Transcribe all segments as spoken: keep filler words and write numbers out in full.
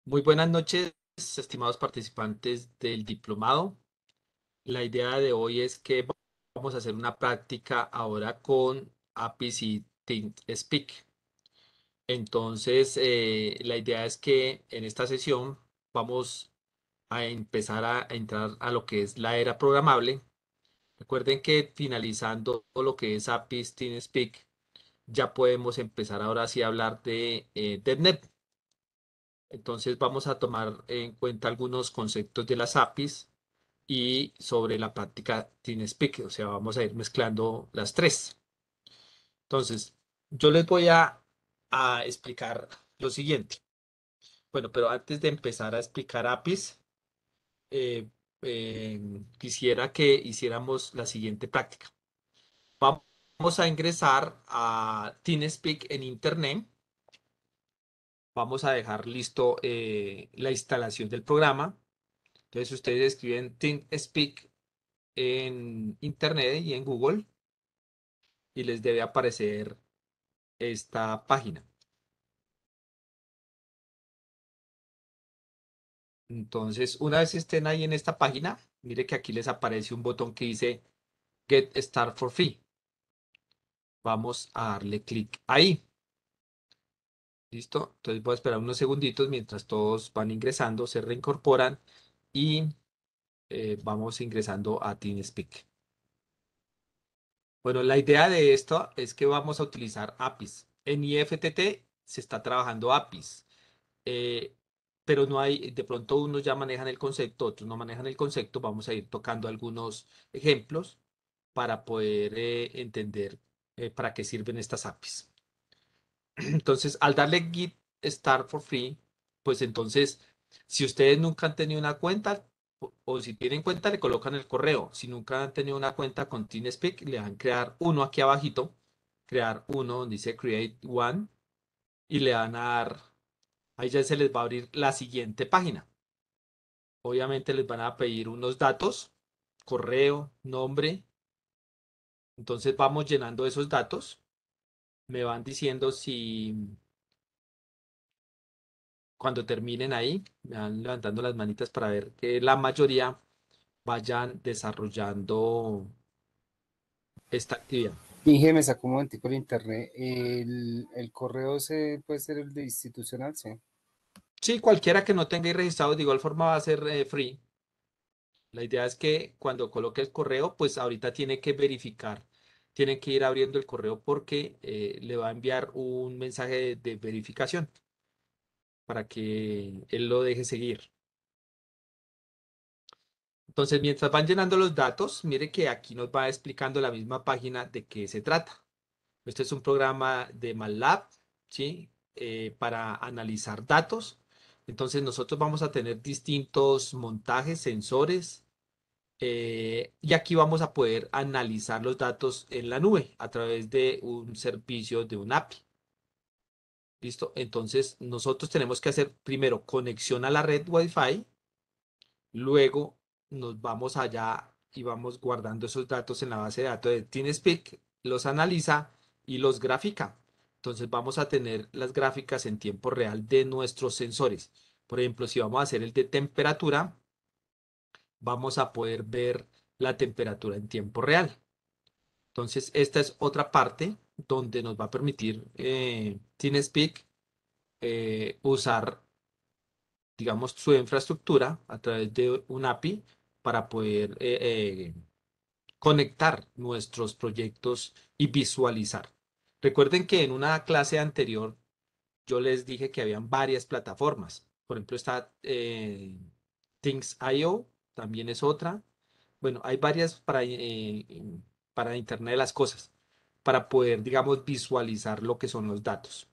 Muy buenas noches, estimados participantes del diplomado. La idea de hoy es que vamos a hacer una práctica ahora con A P I s y ThinkSpeak. Entonces, eh, la idea es que en esta sesión vamos a empezar a, a entrar a lo que es la era programable. Recuerden que finalizando todo lo que es A P I s, ThinkSpeak, ya podemos empezar ahora sí a hablar de, eh, de .NET. Entonces vamos a tomar en cuenta algunos conceptos de las A P Is y sobre la práctica TeamSpeak, o sea, vamos a ir mezclando las tres. Entonces, yo les voy a, a explicar lo siguiente. Bueno, pero antes de empezar a explicar A P Is, eh, eh, quisiera que hiciéramos la siguiente práctica. Vamos a ingresar a TeamSpeak en Internet. Vamos a dejar listo eh, la instalación del programa. Entonces ustedes escriben ThinkSpeak en Internet y en Google y les debe aparecer esta página. Entonces, una vez estén ahí en esta página, mire que aquí les aparece un botón que dice Get Start for Free. Vamos a darle clic ahí. ¿Listo? Entonces voy a esperar unos segunditos mientras todos van ingresando, se reincorporan y eh, vamos ingresando a TeamSpeak. Bueno, la idea de esto es que vamos a utilizar A P Is. En I F T T se está trabajando A P Is, eh, pero no hay, de pronto unos ya manejan el concepto, otros no manejan el concepto. Vamos a ir tocando algunos ejemplos para poder eh, entender eh, para qué sirven estas A P Is. Entonces, al darle Git Start for Free, pues entonces, si ustedes nunca han tenido una cuenta, o, o si tienen cuenta, le colocan el correo. Si nunca han tenido una cuenta con TeamSpeak, le dan crear uno aquí abajito, crear uno donde dice Create One, y le dan a dar, ahí ya se les va a abrir la siguiente página. Obviamente les van a pedir unos datos, correo, nombre. Entonces vamos llenando esos datos. Me van diciendo si cuando terminen ahí, me van levantando las manitas para ver que la mayoría vayan desarrollando esta actividad. Inge, me sacó un momentico el internet. El, el correo se puede ser el de institucional, sí. Sí, cualquiera que no tenga registrado de igual forma va a ser eh, free. La idea es que cuando coloque el correo, pues ahorita tiene que verificar. Tiene que ir abriendo el correo porque eh, le va a enviar un mensaje de, de verificación para que él lo deje seguir. Entonces, mientras van llenando los datos, mire que aquí nos va explicando la misma página de qué se trata. Este es un programa de MATLAB, ¿sí? Eh, para analizar datos. Entonces, nosotros vamos a tener distintos montajes, sensores, eh, y aquí vamos a poder analizar los datos en la nube a través de un servicio de un A P I. ¿Listo? Entonces, nosotros tenemos que hacer primero conexión a la red Wi-Fi. Luego nos vamos allá y vamos guardando esos datos en la base de datos de TeamSpeak, los analiza y los grafica. Entonces vamos a tener las gráficas en tiempo real de nuestros sensores. Por ejemplo, si vamos a hacer el de temperatura, vamos a poder ver la temperatura en tiempo real. Entonces, esta es otra parte donde nos va a permitir eh, TeamSpeak eh, usar, digamos, su infraestructura a través de un A P I para poder eh, eh, conectar nuestros proyectos y visualizar. Recuerden que en una clase anterior yo les dije que habían varias plataformas. Por ejemplo, está eh, Things punto i o, también es otra. Bueno, hay varias para, eh, para Internet de las cosas, para poder, digamos, visualizar lo que son los datos.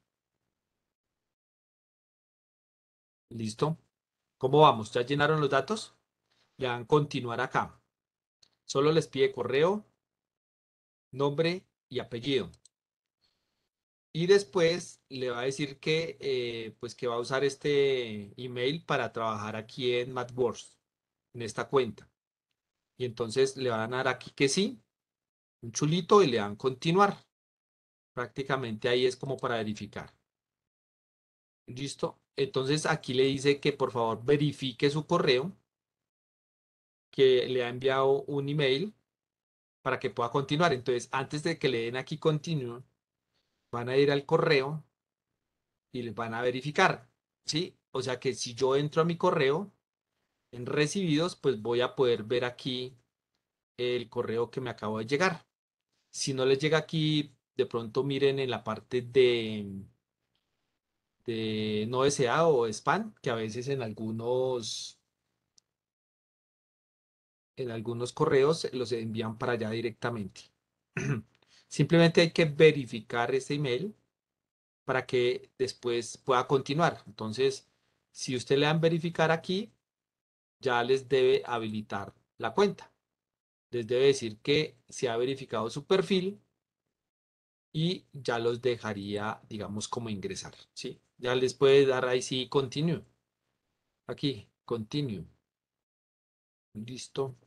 ¿Listo? ¿Cómo vamos? ¿Ya llenaron los datos? Le dan continuar acá. Solo les pide correo, nombre y apellido. Y después le va a decir que, eh, pues que va a usar este email para trabajar aquí en MathWorks, en esta cuenta. Y entonces le van a dar aquí que sí, un chulito y le dan continuar. Prácticamente ahí es como para verificar. ¿Listo? Entonces aquí le dice que por favor verifique su correo, que le ha enviado un email para que pueda continuar. Entonces, antes de que le den aquí continue, van a ir al correo y les van a verificar, ¿sí? O sea que si yo entro a mi correo en recibidos, pues voy a poder ver aquí el correo que me acabo de llegar. Si no les llega aquí, de pronto miren en la parte de, de no deseado o spam, que a veces en algunos, en algunos correos los envían para allá directamente. Simplemente hay que verificar ese email para que después pueda continuar. Entonces, si usted le dan verificar aquí, ya les debe habilitar la cuenta. Les debe decir que se ha verificado su perfil y ya los dejaría, digamos, como ingresar, ¿sí? Ya les puede dar ahí sí, continue. Aquí, continue. Listo.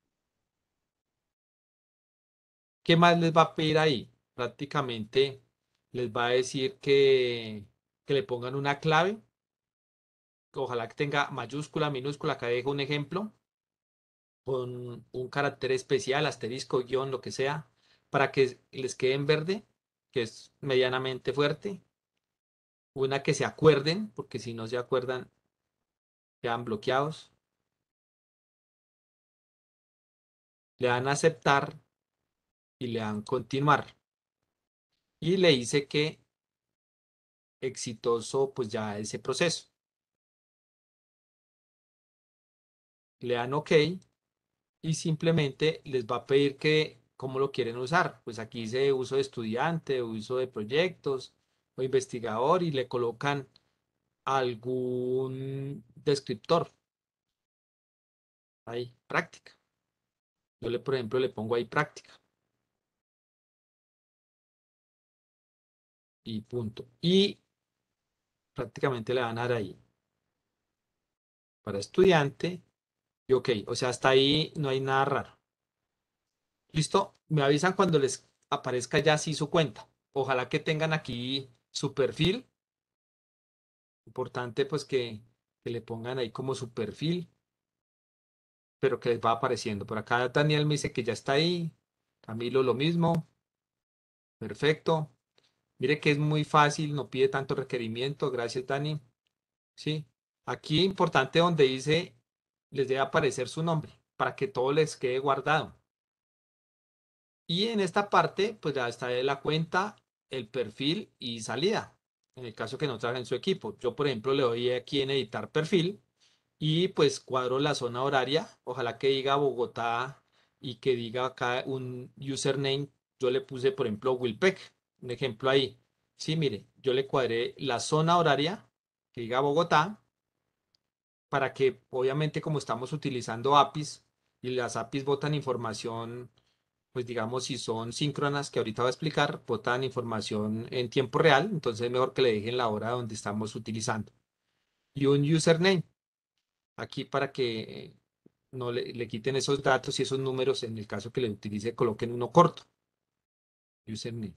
¿Qué más les va a pedir ahí? Prácticamente les va a decir que, que le pongan una clave. Ojalá que tenga mayúscula, minúscula. Acá dejo un ejemplo con un carácter especial, asterisco, guión, lo que sea, para que les quede en verde, que es medianamente fuerte. Una que se acuerden, porque si no se acuerdan, quedan bloqueados. Le dan a aceptar y le dan continuar. Y le dice que exitoso, pues ya ese proceso. Le dan OK y simplemente les va a pedir que cómo lo quieren usar. Pues aquí dice uso de estudiante, uso de proyectos o investigador y le colocan algún descriptor ahí, práctica. Yo le, por ejemplo, le pongo ahí práctica y punto. Y prácticamente le van a dar ahí para estudiante y OK. O sea, hasta ahí no hay nada raro. ¿Listo? Me avisan cuando les aparezca ya así su cuenta. Ojalá que tengan aquí su perfil. Importante pues que, que le pongan ahí como su perfil, pero que les va apareciendo. Por acá Daniel me dice que ya está ahí. Camilo lo mismo. Perfecto. Mire que es muy fácil, no pide tanto requerimiento. Gracias, Dani. Sí. Aquí importante donde dice, les debe aparecer su nombre para que todo les quede guardado. Y en esta parte, pues ya está la cuenta, el perfil y salida. En el caso que no trabaje en su equipo. Yo, por ejemplo, le doy aquí en editar perfil y pues cuadro la zona horaria. Ojalá que diga Bogotá y que diga acá un username. Yo le puse, por ejemplo, Wilpec. Un ejemplo ahí. Sí, mire, yo le cuadré la zona horaria que diga Bogotá para que, obviamente, como estamos utilizando A P Is y las A P Is botan información pues digamos, si son síncronas, que ahorita voy a explicar, botan información en tiempo real, entonces es mejor que le dejen la hora donde estamos utilizando. Y un username, aquí para que eh, no le, le quiten esos datos y esos números, en el caso que le utilice, coloquen uno corto. Username.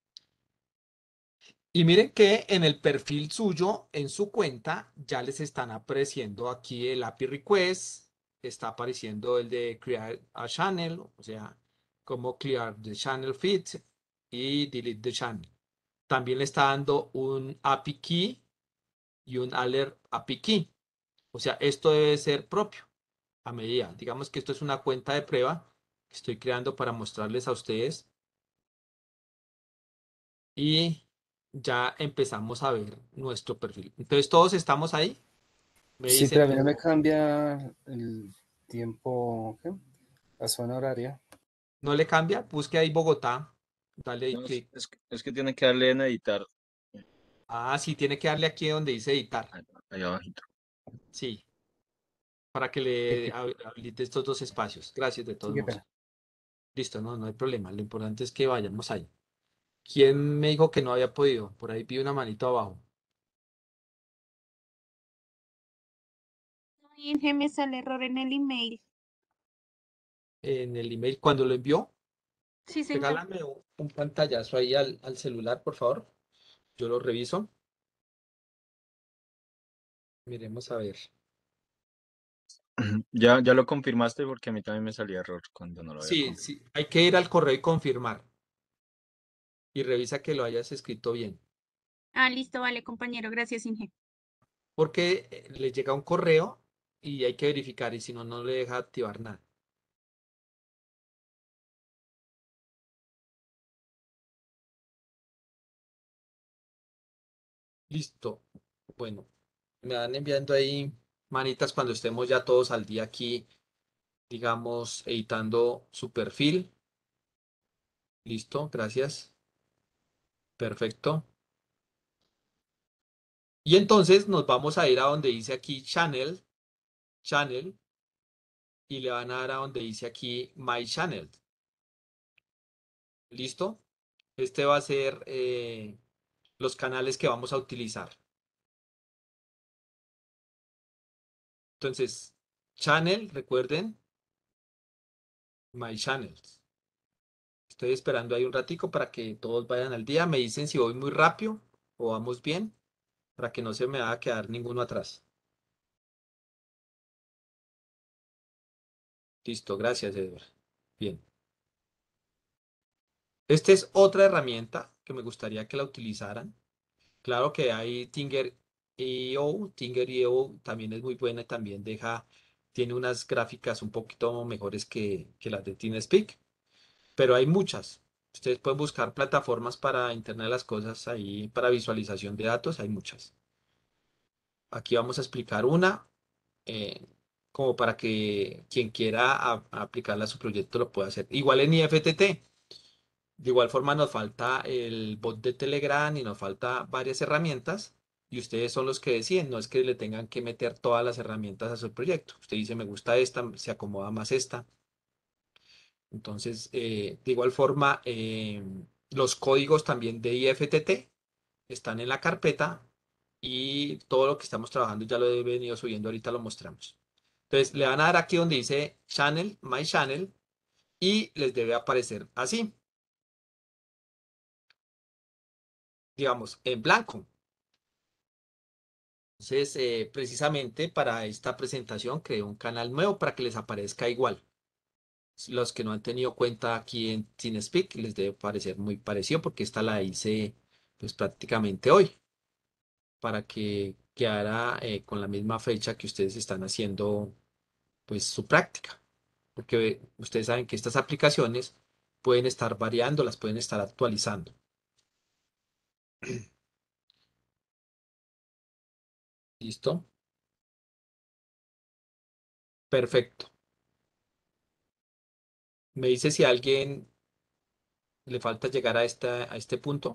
Y miren que en el perfil suyo, en su cuenta, ya les están apareciendo aquí el A P I request, está apareciendo el de create a channel, o sea, como clear the channel feed y delete the channel. También le está dando un A P I key y un alert A P I key. O sea, esto debe ser propio a medida. Digamos que esto es una cuenta de prueba que estoy creando para mostrarles a ustedes y ya empezamos a ver nuestro perfil. Entonces, todos estamos ahí. Me Sí, pero dicen, a mí no me cambia el tiempo, ¿qué? La zona horaria. ¿no le cambia? Busque ahí Bogotá. Dale ahí No, es, clic. es que es que tiene que darle en editar Ah, sí, tiene que darle aquí donde dice editar. ahí ahí abajito. Sí, para que Sí, le qué, habilite estos dos espacios. Gracias de sí, todos qué modos. pena. Listo, no, no hay problema. Lo importante es que vayamos ahí. ¿Quién me dijo que no había podido? Por ahí vi una manito abajo. Inge, me sale error en el email. En el email, cuando lo envió, Sí, señor. regálame un un pantallazo ahí al, al celular, por favor. Yo lo reviso. Miremos a ver. Ya, ya lo confirmaste porque a mí también me salía error cuando no lo había Sí, confirmado. sí, hay que ir al correo y confirmar. Y revisa que lo hayas escrito bien. Ah, listo, vale, compañero. Gracias, Inge. Porque eh, le llega un correo y hay que verificar y si no, no le deja activar nada. Listo. Bueno, me van enviando ahí manitas cuando estemos ya todos al día aquí, digamos, editando su perfil. Listo, gracias. Perfecto. Y entonces nos vamos a ir a donde dice aquí Channel, Channel, y le van a dar a donde dice aquí My Channel. ¿Listo? Este va a ser eh, los canales que vamos a utilizar. Entonces, Channel, recuerden, My Channels. Estoy esperando ahí un ratico para que todos vayan al día. Me dicen si voy muy rápido o vamos bien, para que no se me vaya a quedar ninguno atrás. Listo, gracias, Edward. Bien. Esta es otra herramienta que me gustaría que la utilizaran. Claro que hay Tinger I O, Tinger I O también es muy buena y también deja, tiene unas gráficas un poquito mejores que, que las de TeamSpeak, pero hay muchas. Ustedes pueden buscar plataformas para Internet de las Cosas ahí, para visualización de datos, hay muchas. Aquí vamos a explicar una, eh, como para que quien quiera a- aplicarla a su proyecto lo pueda hacer. Igual en I F T T. De igual forma nos falta el bot de Telegram y nos falta varias herramientas y ustedes son los que deciden, no es que le tengan que meter todas las herramientas a su proyecto. Usted dice, me gusta esta, se acomoda más esta. Entonces, eh, de igual forma, eh, los códigos también de I F T T están en la carpeta y todo lo que estamos trabajando ya lo he venido subiendo, ahorita lo mostramos. Entonces, le van a dar aquí donde dice Channel, My Channel y les debe aparecer así, digamos, en blanco. Entonces, eh, precisamente para esta presentación creé un canal nuevo para que les aparezca igual. Los que no han tenido cuenta aquí en TeamSpeak les debe parecer muy parecido porque esta la hice pues prácticamente hoy para que quedara eh, con la misma fecha que ustedes están haciendo pues su práctica. Porque ustedes saben que estas aplicaciones pueden estar variando, las pueden estar actualizando. ¿Listo? Perfecto. Me dice si a alguien le falta llegar a, esta, a este punto.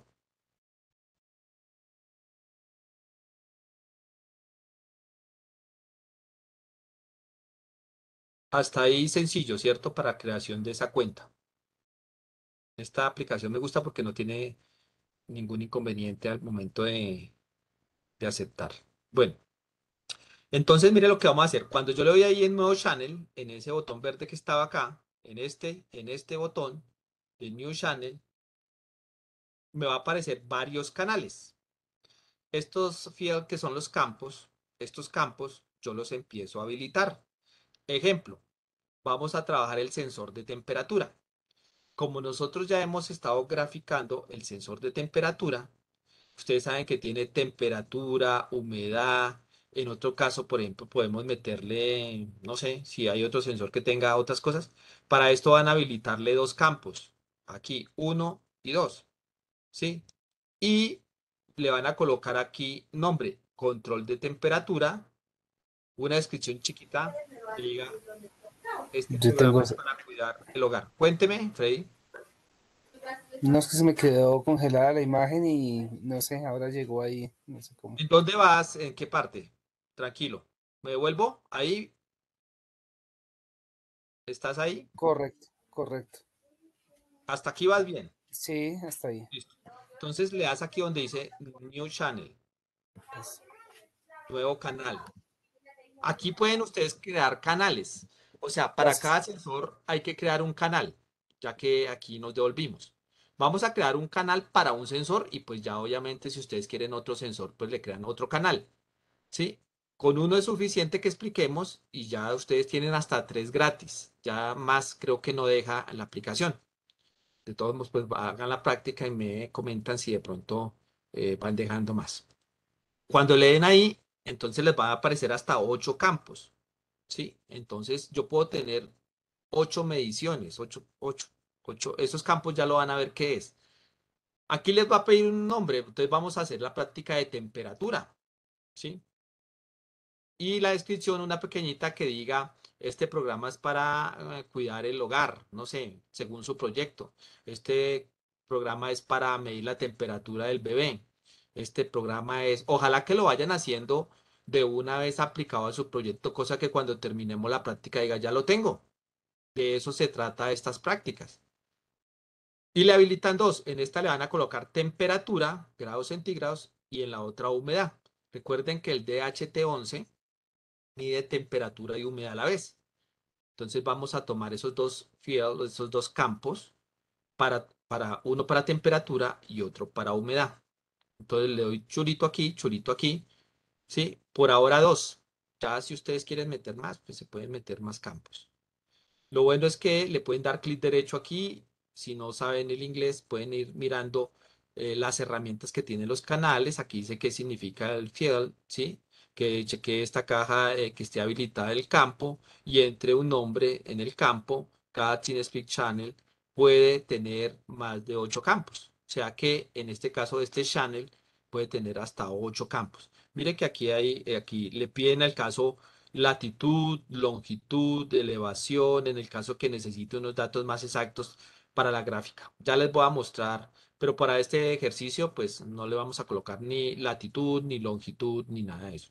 Hasta ahí sencillo, ¿cierto? Para creación de esa cuenta. Esta aplicación me gusta porque no tiene ningún inconveniente al momento de, de aceptar. Bueno, entonces mire lo que vamos a hacer. Cuando yo le doy ahí en Nuevo Channel, en ese botón verde que estaba acá, en este, en este botón de New Channel, me va a aparecer varios canales. Estos field que son los campos, estos campos yo los empiezo a habilitar. Ejemplo, vamos a trabajar el sensor de temperatura. Como nosotros ya hemos estado graficando el sensor de temperatura, ustedes saben que tiene temperatura, humedad. En otro caso, por ejemplo, podemos meterle, no sé, si hay otro sensor que tenga otras cosas. Para esto van a habilitarle dos campos. Aquí, uno y dos. ¿Sí? Y le van a colocar aquí nombre, control de temperatura, una descripción chiquita que diga, este Yo tengo, programa es para cuidar el hogar. Cuénteme, Freddy. no es que se me quedó congelada la imagen y no sé, ahora llegó ahí, no sé cómo. ¿En dónde vas? ¿En qué parte? Tranquilo. ¿Me devuelvo? Ahí. ¿Estás ahí? Correcto, correcto. Hasta aquí vas bien. Sí, hasta ahí. Listo. Entonces le das aquí donde dice New Channel, Pues, nuevo canal. Aquí pueden ustedes crear canales. O sea, para gracias. cada sensor hay que crear un canal, ya que aquí nos devolvimos. Vamos a crear un canal para un sensor y pues ya obviamente si ustedes quieren otro sensor, pues le crean otro canal. ¿Sí? Con uno es suficiente que expliquemos y ya ustedes tienen hasta tres gratis. Ya más creo que no deja la aplicación. De todos modos, pues hagan la práctica y me comentan si de pronto eh, van dejando más. Cuando leen ahí, entonces les va a aparecer hasta ocho campos, ¿sí? Entonces yo puedo tener ocho mediciones, ocho, ocho, ocho. Esos campos ya lo van a ver qué es. Aquí les va a pedir un nombre, entonces vamos a hacer la práctica de temperatura, ¿sí? Y la descripción, una pequeñita que diga, este programa es para eh, cuidar el hogar, no sé, según su proyecto. Este programa es para medir la temperatura del bebé. Este programa es, ojalá que lo vayan haciendo de una vez aplicado a su proyecto, cosa que cuando terminemos la práctica diga, ya lo tengo. De eso se trata estas prácticas. Y le habilitan dos. En esta le van a colocar temperatura, grados centígrados, y en la otra humedad. Recuerden que el D H T once mide temperatura y humedad a la vez. Entonces vamos a tomar esos dos fields, esos dos campos, para, para uno para temperatura y otro para humedad. Entonces le doy chulito aquí, chulito aquí, ¿sí? Por ahora dos. Ya si ustedes quieren meter más, pues se pueden meter más campos. Lo bueno es que le pueden dar clic derecho aquí. Si no saben el inglés, pueden ir mirando eh, las herramientas que tienen los canales. Aquí dice qué significa el field, ¿sí? Que chequee esta caja eh, que esté habilitada el campo y entre un nombre en el campo. Cada TeamSpeak Channel puede tener más de ocho campos. O sea que en este caso este channel puede tener hasta ocho campos. Mire que aquí hay, eh, aquí le piden al caso latitud, longitud, elevación, en el caso que necesite unos datos más exactos para la gráfica. Ya les voy a mostrar, pero para este ejercicio, pues no le vamos a colocar ni latitud, ni longitud, ni nada de eso.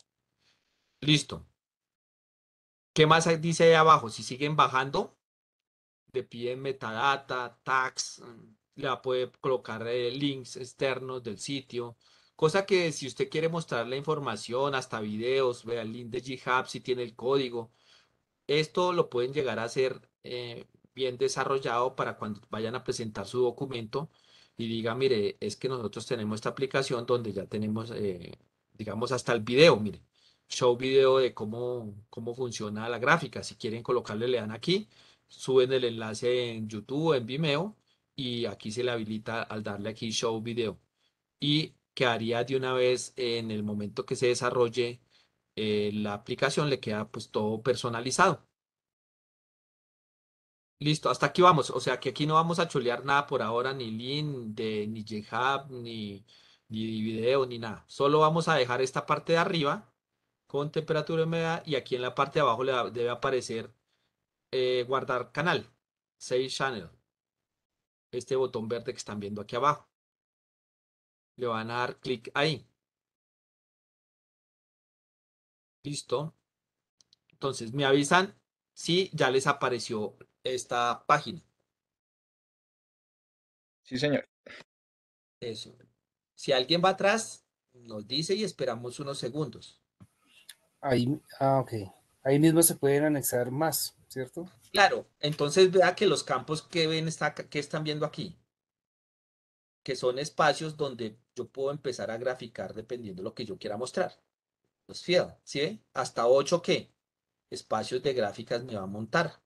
Listo. ¿Qué más dice ahí abajo? Si siguen bajando, le piden metadata, tags, le va a poder colocar eh, links externos del sitio. Cosa que si usted quiere mostrar la información, hasta videos, vea el link de GitHub si tiene el código. Esto lo pueden llegar a hacer eh, bien desarrollado para cuando vayan a presentar su documento y diga, mire, es que nosotros tenemos esta aplicación donde ya tenemos, eh, digamos, hasta el video, mire, show video de cómo, cómo funciona la gráfica. Si quieren colocarle, le dan aquí, suben el enlace en YouTube, en Vimeo, y aquí se le habilita al darle aquí show video. Y quedaría de una vez en el momento que se desarrolle eh, la aplicación, le queda pues todo personalizado. Listo, hasta aquí vamos. O sea que aquí no vamos a chulear nada por ahora, ni link, de, ni GitHub, ni, ni video, ni nada. Solo vamos a dejar esta parte de arriba con temperatura y humedad y aquí en la parte de abajo le da- debe aparecer eh, guardar canal, Save Channel. Este botón verde que están viendo aquí abajo. Le van a dar clic ahí. Listo. Entonces me avisan si ya les apareció esta página. Sí, señor. Eso. Si alguien va atrás, nos dice y esperamos unos segundos. Ahí, ah, ok. Ahí mismo se pueden anexar más, ¿cierto? Claro, entonces vea que los campos que ven está, que están viendo aquí, que son espacios donde yo puedo empezar a graficar dependiendo de lo que yo quiera mostrar. Los field, ¿sí ve? Hasta ocho ¿qué? Espacios de gráficas me va a montar.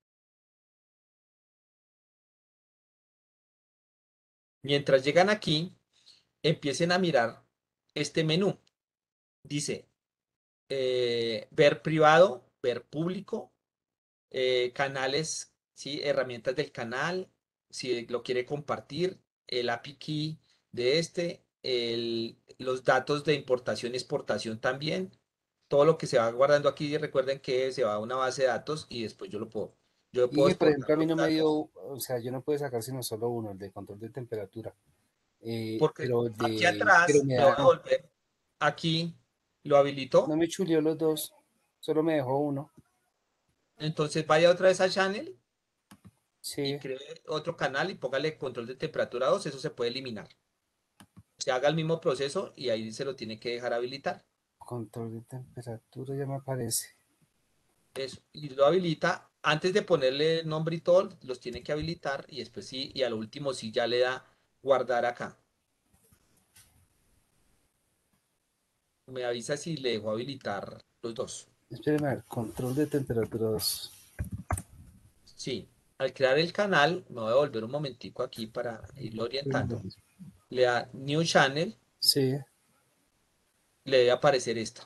Mientras llegan aquí, empiecen a mirar este menú. Dice eh, ver privado, ver público, eh, canales, ¿sí? Herramientas del canal, si lo quiere compartir, el A P I Key de este, el, los datos de importación y exportación también, todo lo que se va guardando aquí, recuerden que se va a una base de datos y después yo lo puedo, yo puedo Y por exportar ejemplo, a mí los no me dio, datos, o sea, yo no puedo sacar sino solo uno, el de control de temperatura. Eh, porque pero el aquí de, pero atrás me me voy da, a no, volver, aquí lo no habilitó, me chuleó los dos, solo me dejó uno. entonces vaya otra vez a Channel y Sí, cree otro canal y póngale control de temperatura dos, eso se puede eliminar. Se haga el mismo proceso y ahí se lo tiene que dejar habilitar. control de temperatura ya me aparece. Eso. Y lo habilita. Antes de ponerle nombre y todo, los tiene que habilitar y después sí, y al último sí ya le da guardar acá. Me avisa si le dejo habilitar los dos. Espéreme, a ver, control de temperaturas. Sí, al crear el canal, me voy a volver un momentico aquí para irlo orientando. Le da New Channel, Sí, le debe aparecer esta.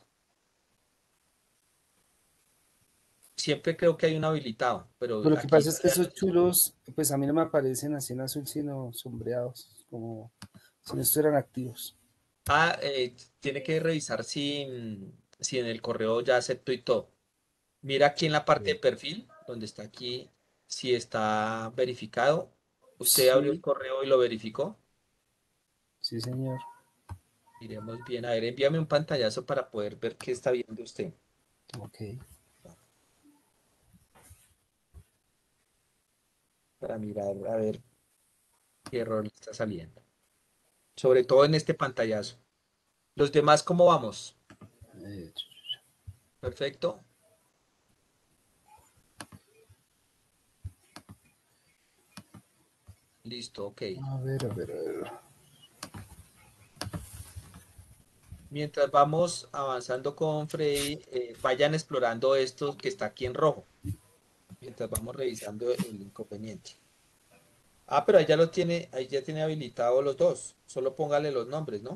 Siempre creo que hay un habilitado, pero pero lo que aquí pasa es que esos chulos, pues a mí no me aparecen así en azul, sino sombreados, como si no estuvieran activos. ah, eh, tiene que revisar si, mm, si en el correo ya aceptó y todo. Mira aquí en la parte de perfil, donde está aquí, si está verificado. Usted abrió el Sí, correo y lo verificó. sí, señor. Miremos bien. A ver, envíame un pantallazo para poder ver qué está viendo usted. Ok. Para mirar, a ver qué error le está saliendo. Sobre todo en este pantallazo. Los demás, ¿cómo vamos? Eh, Perfecto. Listo, ok. a ver, a ver, a ver. Mientras vamos avanzando con Freddy, eh, vayan explorando esto que está aquí en rojo. Mientras vamos revisando el inconveniente. Ah, pero ahí ya lo tiene, ahí ya tiene habilitado los dos. Solo póngale los nombres, ¿no?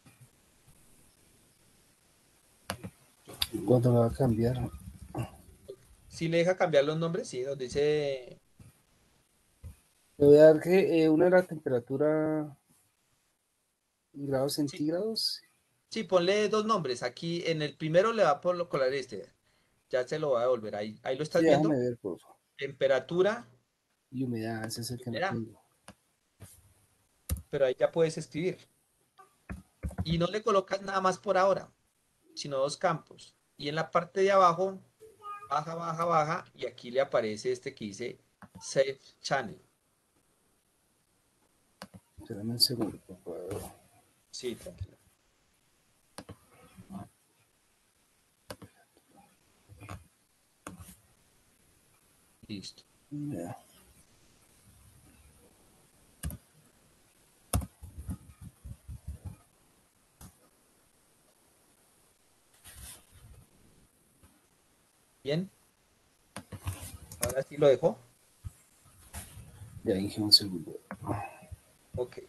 ¿Cuánto me va a cambiar? Si le deja cambiar los nombres, sí, nos dice. Le voy a dar que eh, una era temperatura en grados Sí, centígrados. sí, ponle dos nombres. Aquí en el primero le va a por colar este. Ya se lo va a devolver. Ahí, ahí lo Sí, estás déjame viendo. ver, por favor. Temperatura Y humedad, ese es el y que no humedad. tengo. Pero ahí ya puedes escribir. Y no le colocas nada más por ahora, sino dos campos. Y en la parte de abajo, baja, baja, baja. Y aquí le aparece este que dice Save Channel. Espérame un segundo, por favor. Sí, tranquilo. Listo. Ya. Bien. Ahora sí lo dejo. Ya dije un segundo. Ok.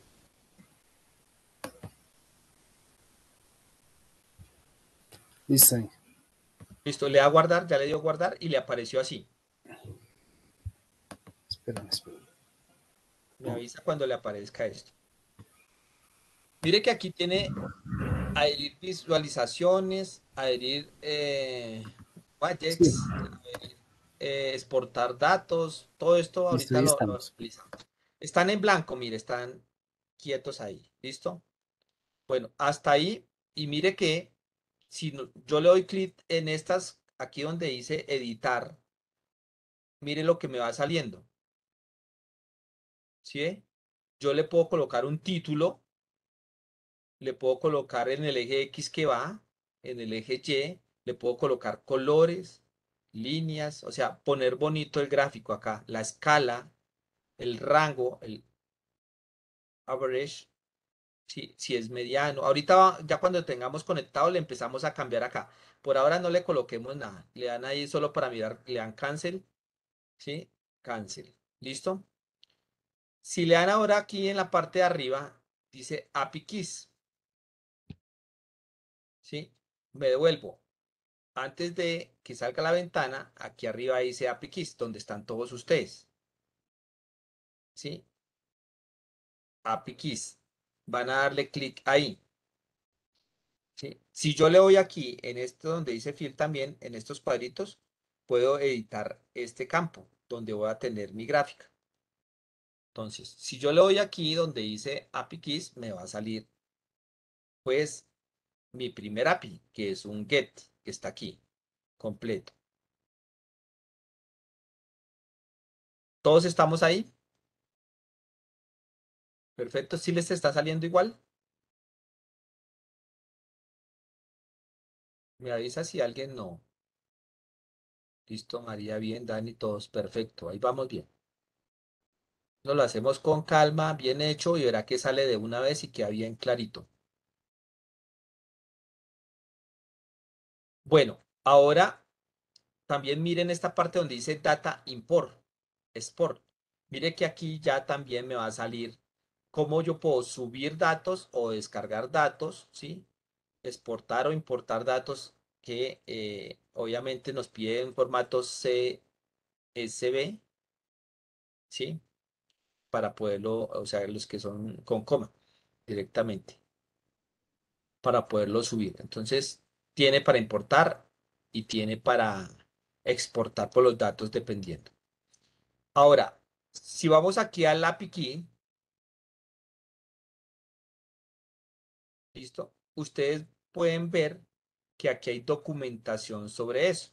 Listo. Ahí. Listo. Le da a guardar, ya le dio guardar y le apareció así. Espérame, espérame. Me avisa cuando le aparezca esto. Mire que aquí tiene adherir visualizaciones, adherir eh, Sí, widgets, adherir, eh, exportar datos, todo esto listo, ahorita ahí lo, lo estamos. analizamos. Están en blanco, mire, están quietos ahí. ¿Listo? Bueno, hasta ahí. Y mire que si no- yo le doy clic en estas, aquí donde dice editar, mire lo que me va saliendo. ¿Sí ve? Yo le puedo colocar un título, le puedo colocar en el eje X que va, en el eje Y, le puedo colocar colores, líneas, o sea, poner bonito el gráfico acá, la escala, el rango, el average, si, si es mediano. Ahorita va- ya cuando tengamos conectado le empezamos a cambiar acá. Por ahora no le coloquemos nada. Le dan ahí solo para mirar, le dan cancel, ¿sí? Cancel. ¿Listo? Si le dan ahora aquí en la parte de arriba, dice A P I Keys, ¿sí? Me devuelvo. Antes de que salga la ventana, aquí arriba dice A P I Keys, donde están todos ustedes. ¿Sí? A P I Keys. Van a darle clic ahí. ¿Sí? Si yo le doy aquí, en esto donde dice Field también, en estos cuadritos, puedo editar este campo, donde voy a tener mi gráfica. Entonces, si yo le doy aquí donde dice A P I Keys, me va a salir, pues, mi primer A P I, que es un get, que está aquí, completo. ¿Todos estamos ahí? Perfecto. ¿Sí les está saliendo igual? Me avisa si alguien no. Listo, María, bien, Dani, todos, perfecto. Ahí vamos bien. Nos lo hacemos con calma, bien hecho, y verá que sale de una vez y queda bien clarito. Bueno, ahora también miren esta parte donde dice Data Import, Export. Mire que aquí ya también me va a salir cómo yo puedo subir datos o descargar datos, ¿sí? Exportar o importar datos que eh, obviamente nos piden formatos C S V, ¿sí? Para poderlo, o sea, los que son con coma directamente, para poderlo subir. Entonces, tiene para importar y tiene para exportar por los datos dependiendo. Ahora, si vamos aquí al A P I Key, ¿listo? Ustedes pueden ver que aquí hay documentación sobre eso.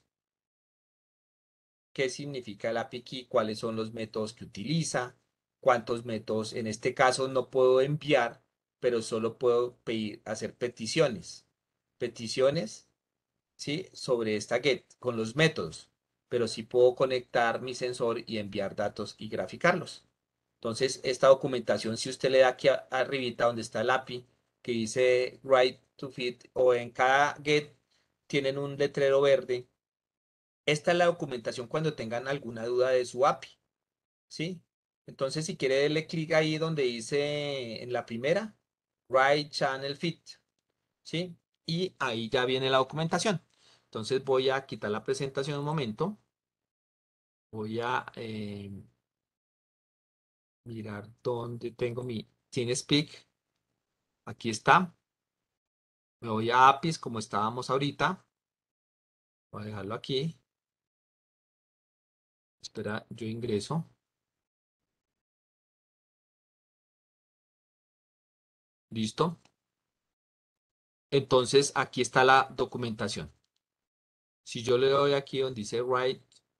¿Qué significa el A P I Key? ¿Cuáles son los métodos que utiliza? ¿Cuántos métodos? En este caso no puedo enviar, pero solo puedo pedir, hacer peticiones. Peticiones, ¿sí? Sobre esta get con los métodos, pero sí puedo conectar mi sensor y enviar datos y graficarlos. Entonces, esta documentación, si usted le da aquí a, arribita donde está el A P I, que dice write to fit, o en cada get tienen un letrero verde. Esta es la documentación cuando tengan alguna duda de su A P I, ¿sí? Entonces, si quiere, darle clic ahí donde dice en la primera, write channel fit, ¿sí? Y ahí ya viene la documentación. Entonces, voy a quitar la presentación un momento. Voy a eh, mirar dónde tengo mi TeamSpeak. Aquí está. Me voy a A P Is como estábamos ahorita. Voy a dejarlo aquí. Espera, yo ingreso. Listo. Entonces, aquí está la documentación. Si yo le doy aquí donde dice write,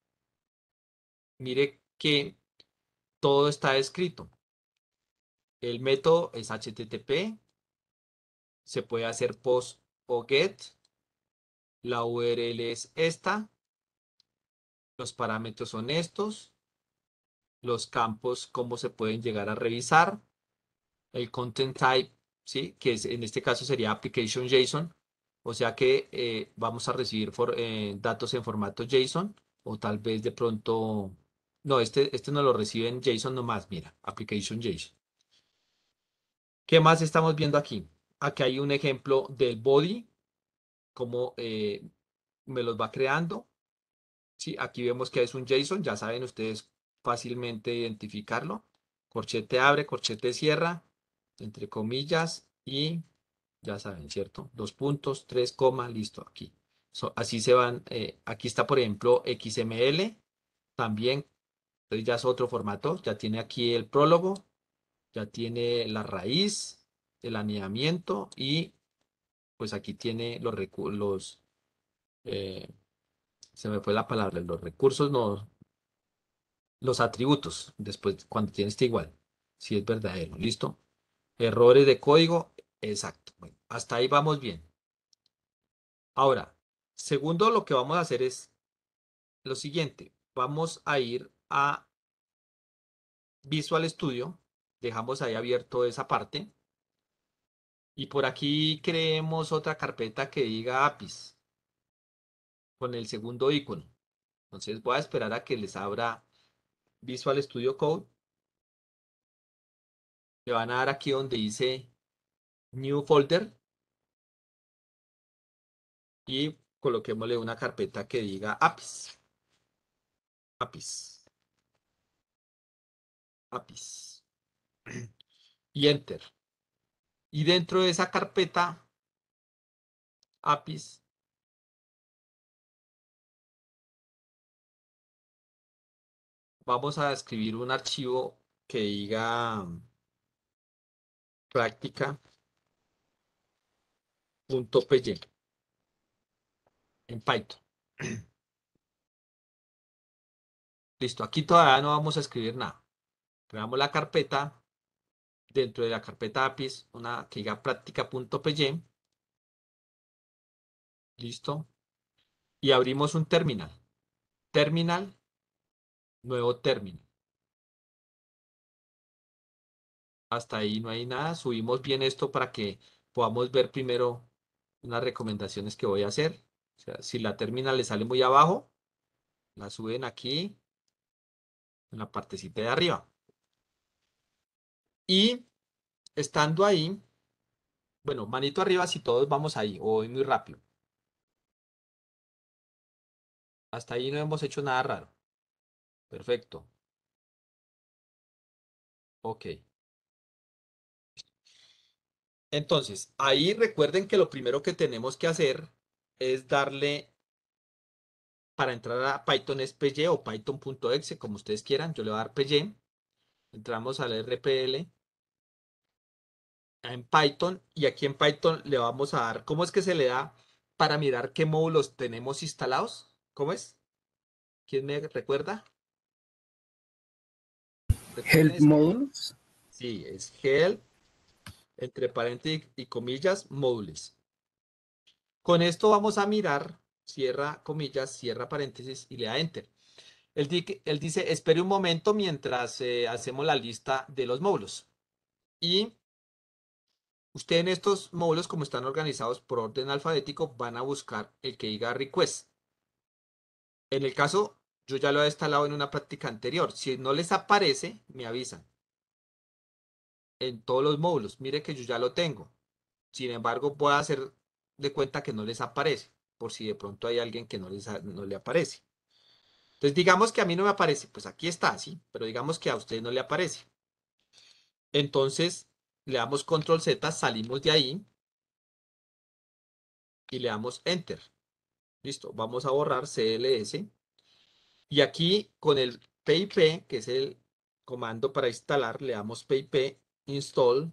mire que todo está escrito. El método es H T T P. Se puede hacer post o get. La U R L es esta. Los parámetros son estos. Los campos, cómo se pueden llegar a revisar. El content type, ¿sí? Que es, en este caso sería application JSON. O sea que eh, vamos a recibir for, eh, datos en formato JSON o tal vez de pronto... No, este, este no lo recibe en JSON nomás, mira, application JSON. ¿Qué más estamos viendo aquí? Aquí hay un ejemplo del body, cómo eh, me los va creando. Sí, aquí vemos que es un JSON, ya saben ustedes fácilmente identificarlo. Corchete abre, corchete cierra, entre comillas y ya saben, ¿cierto? Dos puntos, tres comas, listo, aquí. So, así se van, eh, aquí está por ejemplo X M L, también, entonces ya es otro formato, ya tiene aquí el prólogo, ya tiene la raíz, el anidamiento y pues aquí tiene los recursos, eh, se me fue la palabra, los recursos, no, los atributos, después cuando tiene este igual, si es verdadero, ¿listo? Errores de código, exacto. Bueno, hasta ahí vamos bien. Ahora, segundo, lo que vamos a hacer es lo siguiente. Vamos a ir a Visual Studio. Dejamos ahí abierto esa parte. Y por aquí creemos otra carpeta que diga A P Is con el segundo icono. Entonces voy a esperar a que les abra Visual Studio Code. Le van a dar aquí donde dice New Folder. Y coloquémosle una carpeta que diga A P Is. A P Is. A P Is. Y Enter. Y dentro de esa carpeta A P Is vamos a escribir un archivo que diga práctica.py en Python. Listo, aquí todavía no vamos a escribir nada. Creamos la carpeta, dentro de la carpeta A P Is, una que diga práctica.py. Listo. Y abrimos un terminal. Terminal, nuevo terminal. Hasta ahí no hay nada. Subimos bien esto para que podamos ver primero unas recomendaciones que voy a hacer. O sea, si la terminal le sale muy abajo, la suben aquí, en la partecita de arriba. Y estando ahí, bueno, manito arriba si todos vamos ahí, o voy muy rápido. Hasta ahí no hemos hecho nada raro. Perfecto. Ok. Entonces, ahí recuerden que lo primero que tenemos que hacer es darle, para entrar a Python es P Y o Python.exe, como ustedes quieran. Yo le voy a dar P Y. Entramos al R P L en Python y aquí en Python le vamos a dar, ¿cómo es que se le da para mirar qué módulos tenemos instalados? ¿Cómo es? ¿Quién me recuerda? ¿Recuerden Help eso? módulos. Sí, es help, entre paréntesis y comillas, módulos. Con esto vamos a mirar, cierra comillas, cierra paréntesis y le da enter. Él, di- él dice, espere un momento mientras eh, hacemos la lista de los módulos. Y usted en estos módulos, como están organizados por orden alfabético, van a buscar el que diga request. En el caso, yo ya lo he instalado en una práctica anterior. Si no les aparece, me avisan. En todos los módulos, mire que yo ya lo tengo. Sin embargo, voy a hacer de cuenta que no les aparece, por si de pronto hay alguien que no, les, no le aparece. Entonces, digamos que a mí no me aparece, pues aquí está, ¿sí? Pero digamos que a usted no le aparece. Entonces, le damos control Z, salimos de ahí y le damos Enter. Listo, vamos a borrar C L S. Y aquí con el pip, que es el comando para instalar, le damos pip install,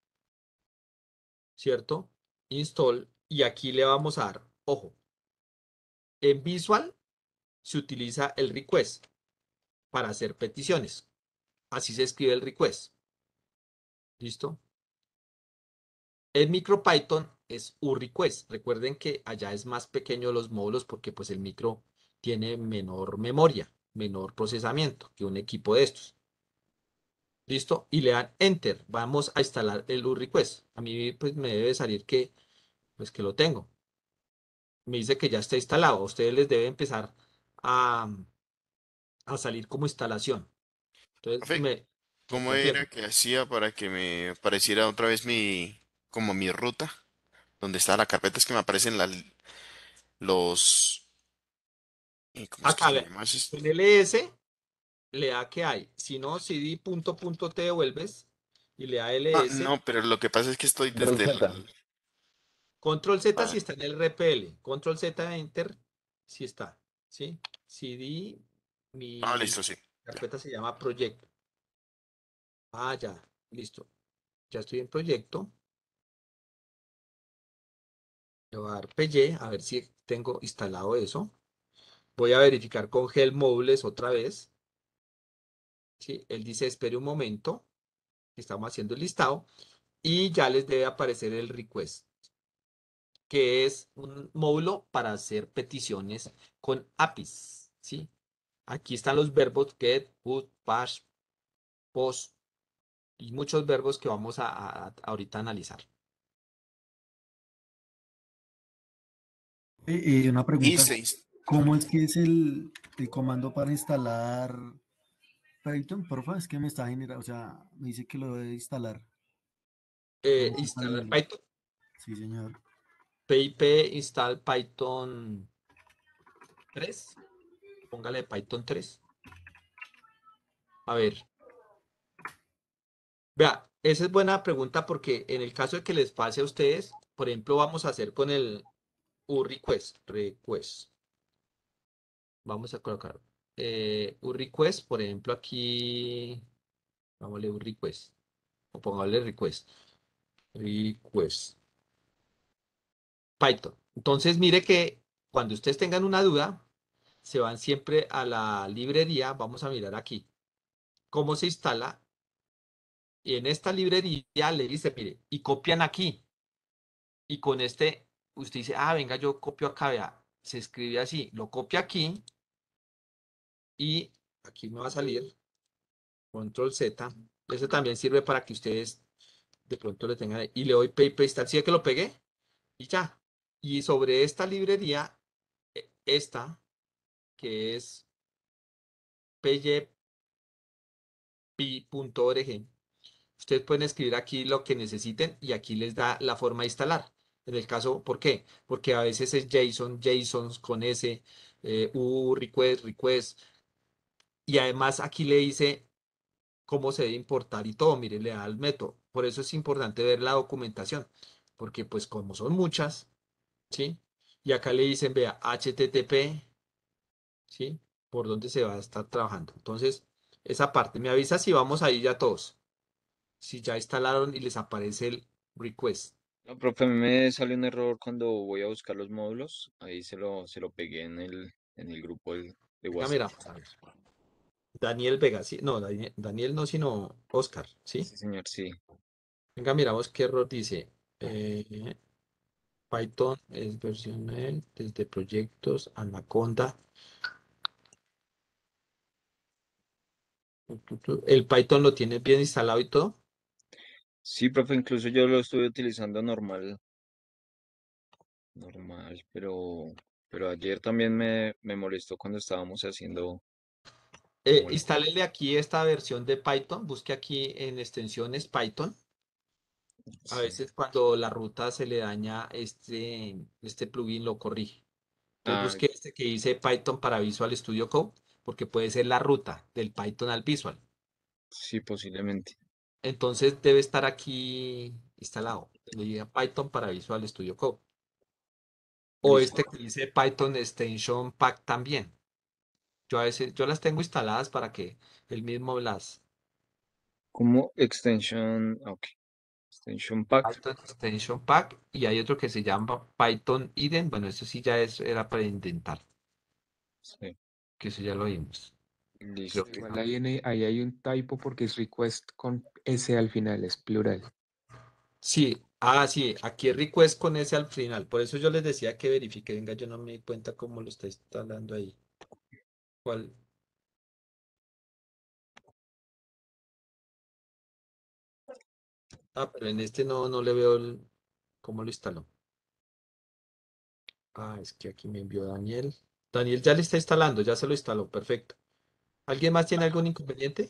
¿cierto? Install. Y aquí le vamos a dar, ojo, en Visual se utiliza el request para hacer peticiones. Así se escribe el request. ¿Listo? En MicroPython es uRequest. Recuerden que allá es más pequeño los módulos porque pues el micro tiene menor memoria, menor procesamiento que un equipo de estos. ¿Listo? Y le dan Enter. Vamos a instalar el uRequest. A mí pues me debe salir que pues que lo tengo. Me dice que ya está instalado. A ustedes les debe empezar a, a salir como instalación. Entonces Profe, me, me ¿cómo era confirma. que hacía para que me apareciera otra vez mi, como mi ruta? Donde está la carpeta, es que me aparecen las, los, eh, ¿cómo es que Acá, se ve, llama eso? en L S le da que hay. Si no, cd punto punto te devuelves y le da No, L S. no, pero lo que pasa es que estoy Control desde Z. el... Control Z si Ah, está en el R P L. Control Z, Enter, si está. ¿Sí? cd, ah, mi listo, sí. Ya. carpeta se llama proyecto. Ah, ya, listo. Ya estoy en proyecto. Le voy a dar P Y, a ver si tengo instalado eso. Voy a verificar con Help Módules otra vez. ¿Sí? Él dice, espere un momento. Estamos haciendo el listado. Y ya les debe aparecer el request, que es un módulo para hacer peticiones con A P Is. ¿Sí? Aquí están los verbos get, put, push, post y muchos verbos que vamos a, a- a ahorita analizar. Eh, eh, una Y pregunta, seis. ¿cómo es que es el, el comando para instalar Python? Porfa, es que me está generando, o sea, me dice que lo debe instalar. No Eh, me está instalar saliendo. Python, Sí, señor. pip install Python tres. Póngale Python tres. A ver, vea, esa es buena pregunta porque en el caso de que les pase a ustedes, por ejemplo, vamos a hacer con el uRequest, request. Vamos a colocar eh, uRequest, por ejemplo, aquí, vámonos uRequest, o pongámosle request, request, Python. Entonces, mire que cuando ustedes tengan una duda, se van siempre a la librería, vamos a mirar aquí, cómo se instala, y en esta librería le dice, mire, y copian aquí, y con este, usted dice, ah, venga, yo copio acá, vea, se escribe así, lo copia aquí, y aquí me va a salir, control Z, ese también sirve para que ustedes de pronto le tengan, ahí, y le doy paste, ¿sí ve que lo pegué? Y ya, y sobre esta librería esta, que es p y p punto org. Ustedes pueden escribir aquí lo que necesiten y aquí les da la forma de instalar. En el caso, ¿por qué? Porque a veces es JSON, JSON con S, eh, U, request, request. Y además aquí le dice cómo se debe importar y todo. Mire, le da el método. Por eso es importante ver la documentación. Porque pues como son muchas, ¿sí? Y acá le dicen, vea, H T T P, ¿sí? Por dónde se va a estar trabajando. Entonces, esa parte. Me avisa si vamos ahí ya todos. Si ya instalaron y les aparece el request. No, profe, a mí me sale un error cuando voy a buscar los módulos. Ahí se lo, se lo pegué en el, en el grupo del- de Venga, WhatsApp. mira, a ver. Daniel Vega, sí, no, Daniel, Daniel no, sino Oscar, ¿sí? Sí, señor, sí. Venga, miramos qué error dice. Eh, Python es versión eh, desde proyectos, Anaconda. El Python lo tiene bien instalado y todo. Sí, profe, incluso yo lo estuve utilizando normal, normal, pero, pero ayer también me, me molestó cuando estábamos haciendo Eh, como la... instálele aquí esta versión de Python, busque aquí en extensiones Python. A Sí. veces cuando la ruta se le daña, este, este plugin lo corrige. Entonces Ah, busque este que dice Python para Visual Studio Code, porque puede ser la ruta del Python al Visual. sí, posiblemente. Entonces debe estar aquí instalado. Le diga Python para Visual Studio Code. O Listo. este que dice Python Extension Pack también. Yo a veces, yo las tengo instaladas para que él mismo las... Como extension, ah, ok, extension pack. Python Extension Pack y hay otro que se llama Python Iden. Bueno, eso sí ya es, era para intentar, Sí, que eso ya lo vimos. Creo listo. que Igual ahí, en el- ahí hay un typo porque es request con S al final, es plural. sí, ah, sí, aquí es request con ese al final. Por eso yo les decía que verifique. Venga, yo no me di cuenta cómo lo está instalando ahí. ¿Cuál? Ah, pero en este no, no le veo el- cómo lo instaló. Ah, es que aquí me envió Daniel. Daniel ya le está instalando, ya se lo instaló. Perfecto. ¿Alguien más tiene algún inconveniente?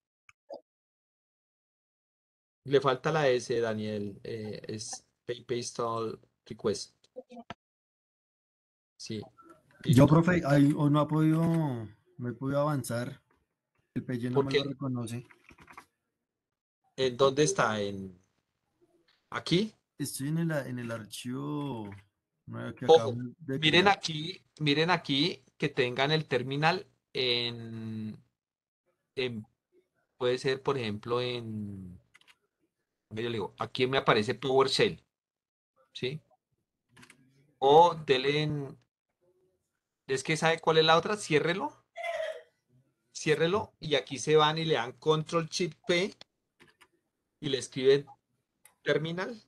Le falta la S, Daniel. eh, es pay, pay install request. Sí, Yo, listo. profe, ahí hoy no ha podido, no he podido avanzar. El P Y no me lo Porque, reconoce. ¿en dónde está? ¿En aquí? Estoy en el, en el archivo nuevo que Ojo, acabamos de miren crear. aquí, miren aquí que tengan el terminal en, en- puede ser, por ejemplo, en, yo le digo, aquí me aparece PowerShell, ¿sí? O denle en, es que ¿sabe cuál es la otra? Ciérrelo, ciérrelo y aquí se van y le dan Control Shift P y le escriben terminal,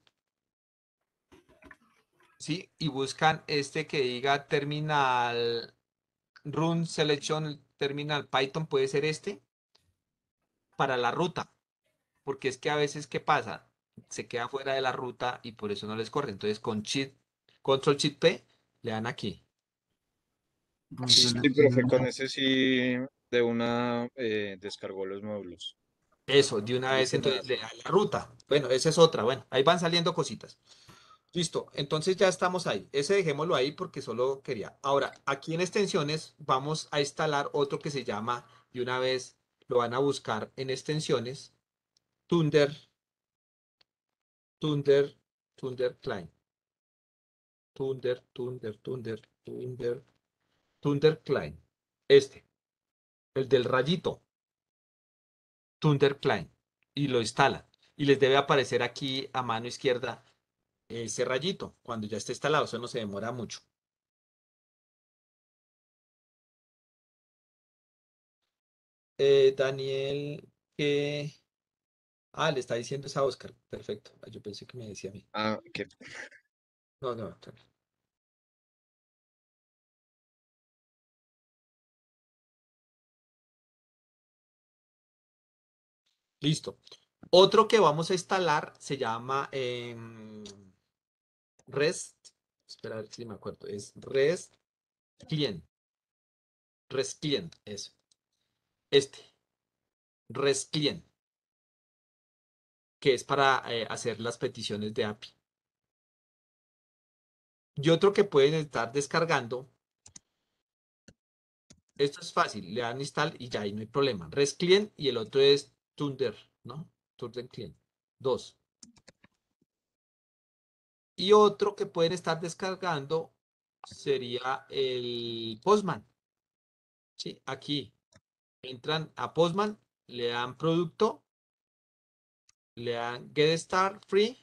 ¿sí? Y buscan este que diga terminal, Run Selection Terminal Python, puede ser este, para la ruta. Porque es que a veces, ¿qué pasa? Se queda fuera de la ruta y por eso no les corre. Entonces, con Shift, Control Shift P, le dan aquí. Con Sí, Sí, profe, con selección. ese sí de una eh, descargó los módulos. eso, de una No vez, hice nada. entonces le dan la ruta. Bueno, esa es otra. Bueno, ahí van saliendo cositas. Listo, entonces ya estamos ahí. Ese dejémoslo ahí porque solo quería. Ahora, aquí en extensiones vamos a instalar otro que se llama, de una vez lo van a buscar en extensiones, Thunder, Thunder, Thunder Client. Thunder, Thunder, Thunder, Thunder. Thunder Client. Este, el del rayito. Thunder Client. Y lo instalan. Y les debe aparecer aquí a mano izquierda ese rayito cuando ya esté instalado. Eso no se demora mucho. Eh, Daniel, que... Ah, le está diciendo esa a Oscar. Perfecto. Ah, yo pensé que me decía a mí. Ah, que No, no, tranquilo. Listo. Otro que vamos a instalar se llama em, REST. Espera a ver si me acuerdo. Es REST client, REST client, eso. Este, REST client, que es para eh, hacer las peticiones de A P I. Y otro que pueden estar descargando, esto es fácil, le dan install y ya ahí no hay problema. REST client y el otro es Thunder, ¿no? Thunder client. Dos. Y otro que pueden estar descargando sería el Postman. ¿Sí? Aquí entran a Postman, le dan producto, le dan Get Start Free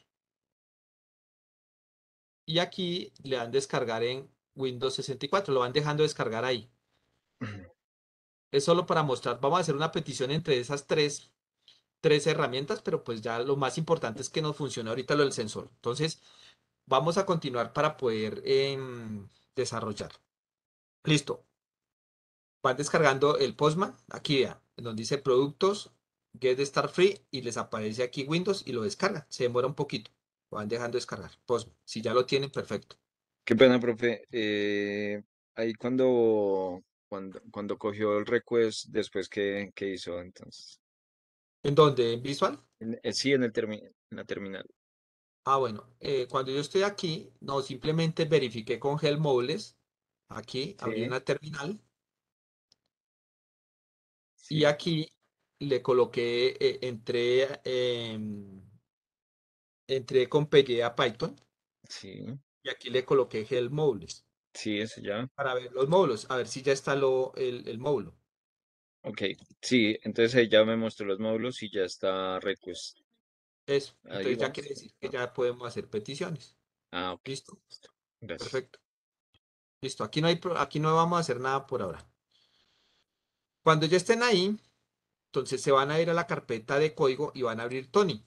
y aquí le dan descargar en Windows sesenta y cuatro. Lo van dejando descargar ahí. Es solo para mostrar. Vamos a hacer una petición entre esas tres, tres herramientas, pero pues ya lo más importante es que nos funcione ahorita lo del sensor. Entonces, vamos a continuar para poder em, desarrollar. Listo. Van descargando el Postman, aquí vean, donde dice productos, Get Start Free, y les aparece aquí Windows y lo descargan. Se demora un poquito. Lo van dejando descargar. Postman. Si ya lo tienen, perfecto. Qué pena, profe. Eh, ahí cuando, cuando, cuando cogió el request, después que, que hizo, entonces. ¿En dónde? ¿En Visual? En- eh, sí, en el termi- en la terminal. Ah, bueno. eh, cuando yo estoy aquí, no, simplemente verifiqué con Help Modules. Aquí, abrí Sí, una terminal. Y sí, aquí le coloqué, eh, entré, em, entré con P G a Python. sí, Y aquí le coloqué Help Modules. sí, eso ya. Para ver los módulos. A ver si ya instaló el, el módulo. Ok, sí, entonces ahí ya me mostró los módulos y ya está request. Eso. Ahí Entonces ya quiere vamos. decir que ya podemos hacer peticiones. Ah, ok. ¿Listo? Listo. Gracias. Perfecto. Listo. Aquí no hay, pro- aquí no vamos a hacer nada por ahora. Cuando ya estén ahí, entonces se van a ir a la carpeta de código y van a abrir Tony.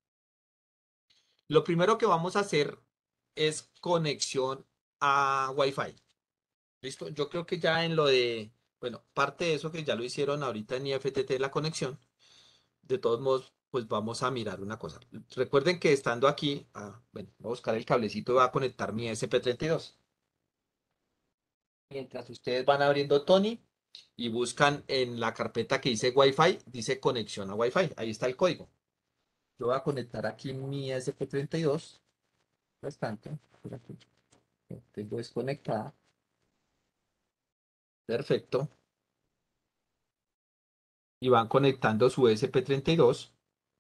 Lo primero que vamos a hacer es conexión a Wi-Fi. ¿Listo? Yo creo que ya en lo de, bueno, parte de eso que ya lo hicieron ahorita en I F T T la conexión. De todos modos, pues vamos a mirar una cosa. Recuerden que estando aquí, ah, bueno, voy a buscar el cablecito y voy a conectar mi S P treinta y dos. Mientras ustedes van abriendo Tony y buscan en la carpeta que dice Wi-Fi, dice conexión a Wi-Fi. Ahí está el código. Yo voy a conectar aquí mi S P treinta y dos. Bastante. Por aquí. Tengo desconectada. Perfecto. Y van conectando su S P treinta y dos.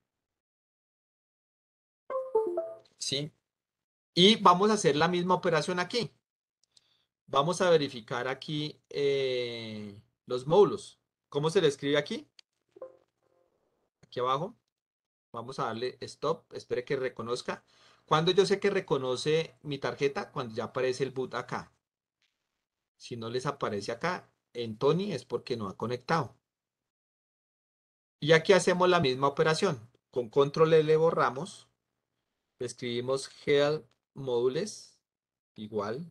¿Sí? Y vamos a hacer la misma operación aquí. Vamos a verificar aquí eh, los módulos. ¿Cómo se le escribe aquí? Aquí abajo. Vamos a darle stop. Espere que reconozca. Cuando yo sé que reconoce mi tarjeta, cuando ya aparece el boot acá. Si no les aparece acá en Tony es porque no ha conectado. Y aquí hacemos la misma operación. Con control L borramos. Escribimos help módulos. Igual.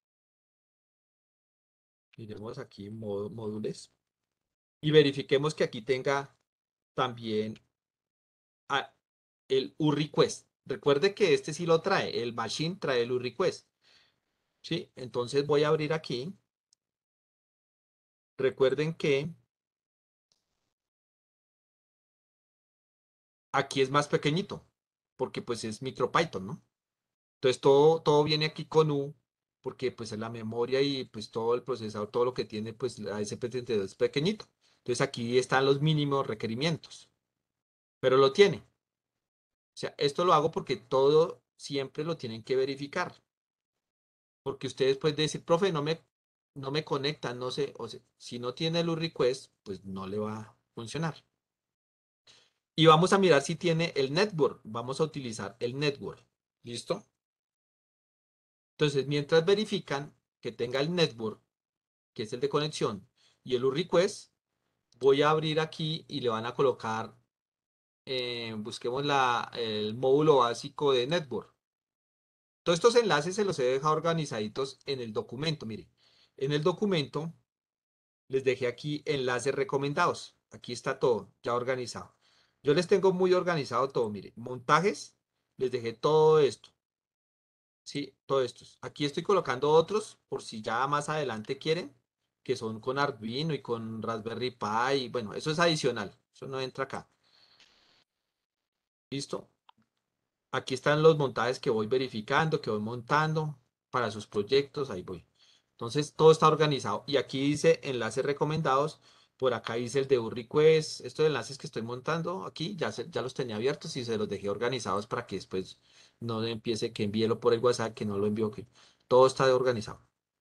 Miremos aquí módulos. Y verifiquemos que aquí tenga también a el U request. Recuerde que este sí lo trae, el machine trae el U request. ¿Sí? Entonces voy a abrir aquí. Recuerden que aquí es más pequeñito, porque pues es MicroPython, ¿no? Entonces todo, todo viene aquí con U, porque pues la memoria y pues todo el procesador, todo lo que tiene pues la S P treinta y dos es pequeñito. Entonces aquí están los mínimos requerimientos, pero lo tiene. O sea, esto lo hago porque todo siempre lo tienen que verificar. Porque ustedes pueden decir, profe, no me, no me conectan, no sé, o sea, si no tiene el U request, pues no le va a funcionar. Y vamos a mirar si tiene el network. Vamos a utilizar el network. ¿Listo? Entonces, mientras verifican que tenga el network, que es el de conexión, y el U request, voy a abrir aquí y le van a colocar, eh, busquemos la, el módulo básico de network. Todos estos enlaces se los he dejado organizaditos en el documento. Mire, en el documento les dejé aquí enlaces recomendados. Aquí está todo ya organizado. Yo les tengo muy organizado todo. Mire, montajes, les dejé todo esto. Sí, todo estos. Aquí estoy colocando otros por si ya más adelante quieren, que son con Arduino y con Raspberry Pi. Bueno, eso es adicional. Eso no entra acá. ¿Listo? Aquí están los montajes que voy verificando, que voy montando para sus proyectos. Ahí voy. Entonces, todo está organizado. Y aquí dice enlaces recomendados. Por acá dice el de U request. Estos enlaces que estoy montando aquí, ya, se- ya los tenía abiertos y se los dejé organizados para que después no empiece que envíelo por el WhatsApp, que no lo envío, que todo está organizado.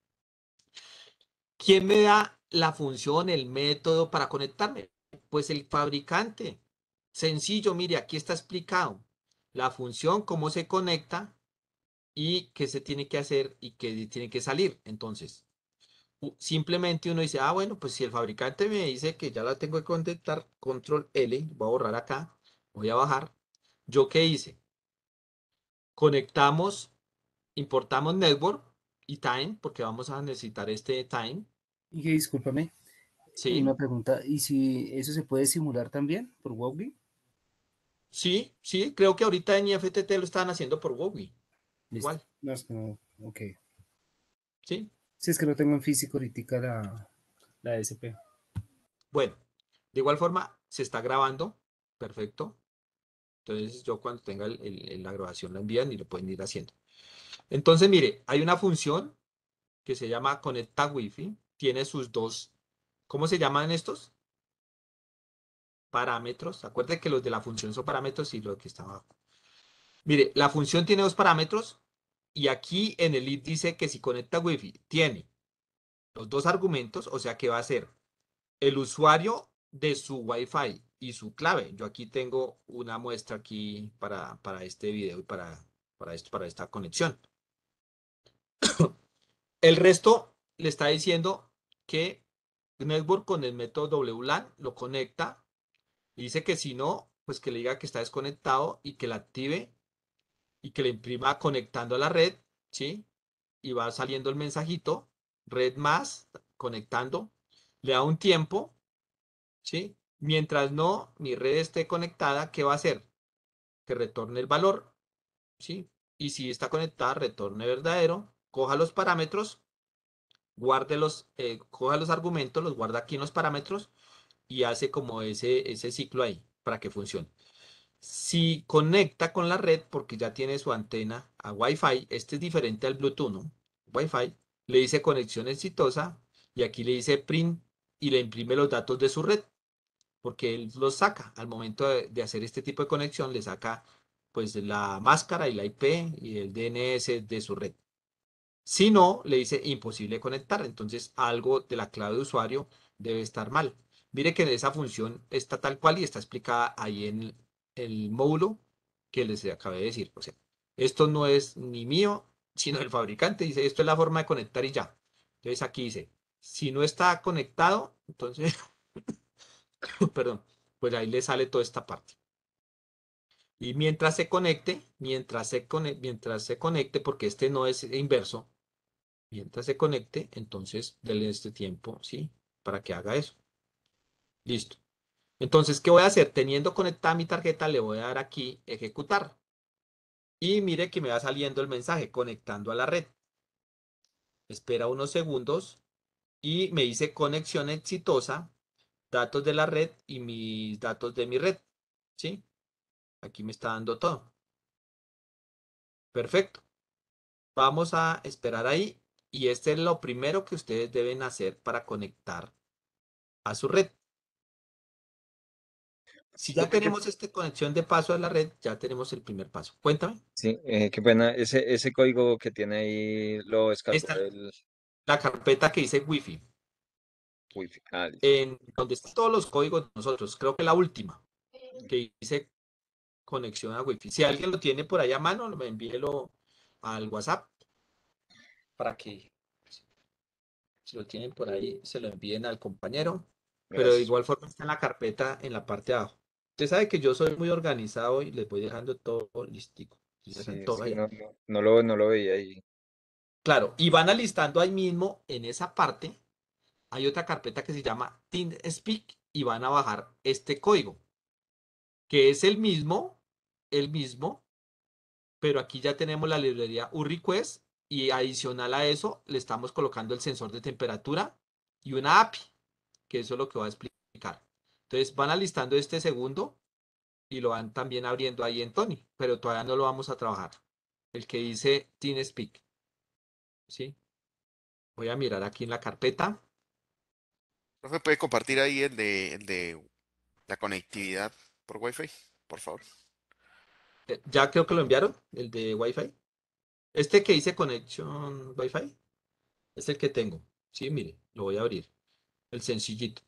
¿Quién me da la función, el método para conectarme? Pues el fabricante. Sencillo, mire, aquí está explicado. La función, cómo se conecta y qué se tiene que hacer y qué tiene que salir. Entonces, u- simplemente uno dice, ah, bueno, pues si el fabricante me dice que ya la tengo que conectar, control L, voy a borrar acá, voy a bajar. ¿Yo qué hice? Conectamos, importamos network y time, porque vamos a necesitar este time, Y que discúlpame, una ¿sí? pregunta, ¿y si eso se puede simular también por Wowi? Sí, sí, creo que ahorita en I F T T lo estaban haciendo por Wowi. Listo. Igual, No, es que no, ok. ¿sí? Si es que no tengo en físico ahorita la, la S P. Bueno, de igual forma se está grabando. Perfecto. Entonces yo cuando tenga el- el- el- la grabación la envían y lo pueden ir haciendo. Entonces, mire, hay una función que se llama Conecta Wi-Fi. Tiene sus dos, ¿cómo se llaman estos? Parámetros. Acuerde que los de la función son parámetros y lo que está abajo. Mire, la función tiene dos parámetros y aquí en el if dice que si conecta Wi-Fi tiene los dos argumentos, o sea que va a ser el usuario de su Wi-Fi y su clave. Yo aquí tengo una muestra aquí para, para este video y para, para, esto, para esta conexión. El resto le está diciendo que Network con el método W LAN lo conecta y dice que si no, pues que le diga que está desconectado y que la active y que le imprima conectando a la red, ¿sí? Y va saliendo el mensajito, red más, conectando, le da un tiempo, ¿sí? Mientras no, mi red esté conectada, ¿qué va a hacer? Que retorne el valor, ¿sí? Y si está conectada, retorne verdadero, coja los parámetros, guarde los, eh, coja los argumentos, los guarda aquí en los parámetros y hace como ese, ese ciclo ahí para que funcione. Si conecta con la red, porque ya tiene su antena a Wi-Fi, este es diferente al Bluetooth, ¿no? Wi-Fi, le dice conexión exitosa y aquí le dice print y le imprime los datos de su red, porque él los saca al momento de, de hacer este tipo de conexión, le saca pues la máscara y la I P y el D N S de su red. Si no, le dice imposible conectar, entonces algo de la clave de usuario debe estar mal. Mire que esa función está tal cual y está explicada ahí en el módulo que les acabé de decir. O sea, esto no es ni mío, sino del fabricante. Dice, esto es la forma de conectar y ya. Entonces aquí dice, si no está conectado, entonces, perdón, pues ahí le sale toda esta parte. Y mientras se conecte, mientras se, conecte, mientras se conecte, porque este no es inverso, mientras se conecte, entonces denle este tiempo, ¿sí? Para que haga eso. Listo. Entonces, ¿qué voy a hacer? Teniendo conectada mi tarjeta, le voy a dar aquí ejecutar. Y mire que me va saliendo el mensaje conectando a la red. Espera unos segundos y me dice conexión exitosa, datos de la red y mis datos de mi red. ¿Sí? Aquí me está dando todo. Perfecto. Vamos a esperar ahí. Y este es lo primero que ustedes deben hacer para conectar a su red. Si ya Profe, qué, tenemos esta conexión de paso a la red, ya tenemos el primer paso. Cuéntame. sí, eh, qué pena, ese, ese código que tiene ahí lo descargó Esta del la carpeta que dice Wi-Fi, Wi-Fi. Ah, listo. en donde están todos los códigos de nosotros. Creo que la última, que dice conexión a Wi-Fi. Si alguien lo tiene por ahí a mano, me envíelo al WhatsApp para que si lo tienen por ahí, se lo envíen al compañero. Pero de Gracias. igual forma está en la carpeta en la parte de abajo. Usted sabe que yo soy muy organizado y les voy dejando todo listico. Sí, es Todo que allá. no, no, no lo, no lo veía ahí. Claro, y van alistando ahí mismo en esa parte. Hay otra carpeta que se llama TeamSpeak y van a bajar este código, que es el mismo, el mismo, pero aquí ya tenemos la librería uRequest y adicional a eso le estamos colocando el sensor de temperatura y una A P I, que eso es lo que voy a explicar. Entonces van alistando este segundo y lo van también abriendo ahí en Tony, pero todavía no lo vamos a trabajar. El que dice TeamSpeak, ¿sí? Voy a mirar aquí en la carpeta. Profe, ¿puede compartir ahí el de, el de la conectividad por Wi-Fi, por favor? Eh, Ya creo que lo enviaron, el de Wi-Fi. Este que dice Connection Wi-Fi es el que tengo. Sí, mire, lo voy a abrir. El sencillito.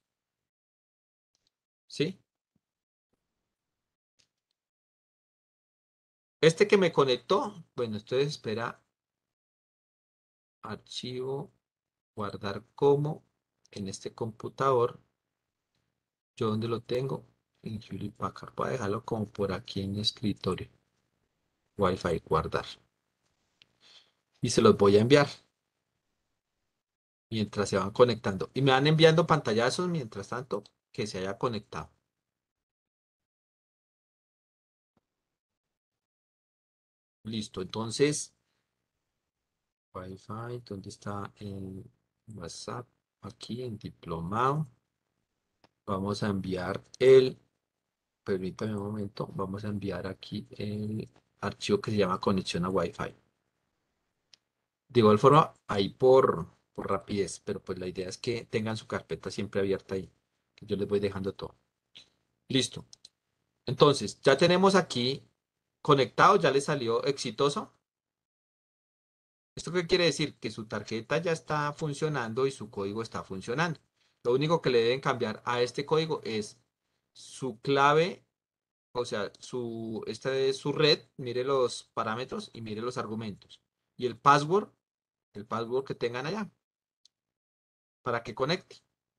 ¿Sí? Este que me conectó, bueno, entonces espera, archivo, guardar como en este computador. ¿Yo dónde lo tengo? En Hewlett Packard. Voy a dejarlo como por aquí en mi escritorio. Wi-Fi, guardar. Y se los voy a enviar mientras se van conectando. Y me van enviando pantallazos mientras tanto que se haya conectado. Listo, entonces, Wi-Fi, ¿dónde está el WhatsApp? Aquí en diplomado. Vamos a enviar el, permítame un momento, vamos a enviar aquí el archivo que se llama conexión a Wi-Fi. De igual forma, ahí por, por rapidez, pero pues la idea es que tengan su carpeta siempre abierta ahí, que yo les voy dejando todo. Listo. Entonces, ya tenemos aquí conectado, ya le salió exitoso. ¿Esto qué quiere decir? Que su tarjeta ya está funcionando y su código está funcionando. Lo único que le deben cambiar a este código es su clave, o sea, su, esta es su red, mire los parámetros y mire los argumentos. Y el password, el password que tengan allá, para que conecte.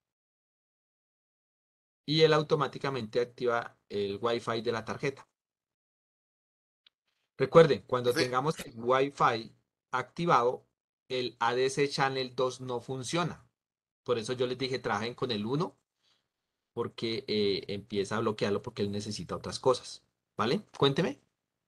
Y él automáticamente activa el Wi-Fi de la tarjeta. Recuerden, cuando Profe, tengamos el Wi-Fi activado, el A D C Channel dos no funciona. Por eso yo les dije, trabajen con el uno, porque eh, empieza a bloquearlo porque él necesita otras cosas. ¿Vale? Cuénteme.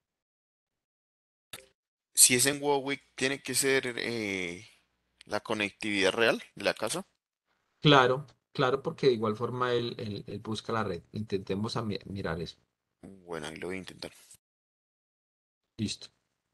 si es en Huawei, tiene que ser eh, la conectividad real de la casa. Claro, claro, porque de igual forma él, él- él busca la red. Intentemos a mi- mirar eso. Bueno, ahí lo voy a intentar. Listo.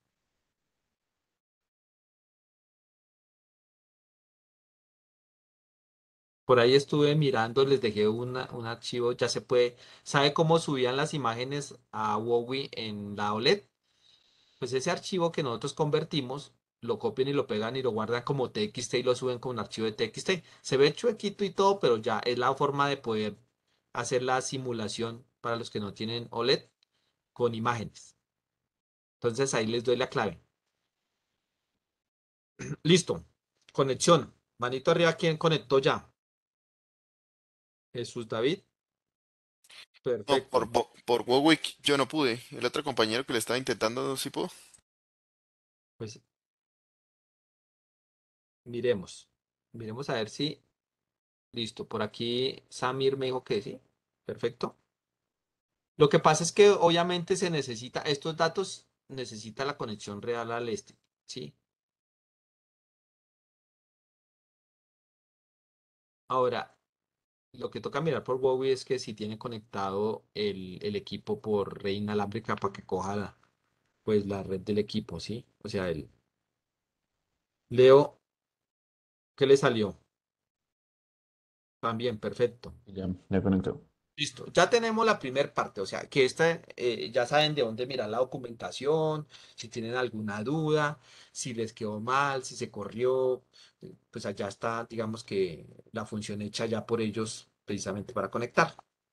Por ahí estuve mirando, les dejé una- un archivo, ya se puede. ¿Sabe cómo subían las imágenes a Huawei en la O L E D? Pues ese archivo que nosotros convertimos, lo copian y lo pegan y lo guardan como T X T y lo suben como un archivo de T X T. Se ve chuequito y todo, pero ya es la forma de poder hacer la simulación para los que no tienen O L E D con imágenes. Entonces ahí les doy la clave. Listo. Conexión. Manito arriba, ¿quién conectó ya? Jesús David. No, por, Perfecto. Bo- por Huawei yo no pude. El otro compañero que le estaba intentando sí pudo. Pues miremos. Miremos a ver si. Listo. Por aquí Samir me dijo que sí. Perfecto. Lo que pasa es que obviamente se necesita, estos datos necesita la conexión real al este, ¿sí? Ahora, lo que toca mirar por Huawei es que si tiene conectado el, el equipo por red inalámbrica para que coja la, pues, la red del equipo, ¿sí? O sea, el Leo, ¿qué le salió? También, perfecto. Ya, ya conectó. Listo, ya tenemos la primera parte, o sea, que esta, eh, ya saben de dónde mirar la documentación, si tienen alguna duda, si les quedó mal, si se corrió, eh, pues allá está, digamos que la función hecha ya por ellos precisamente para conectar.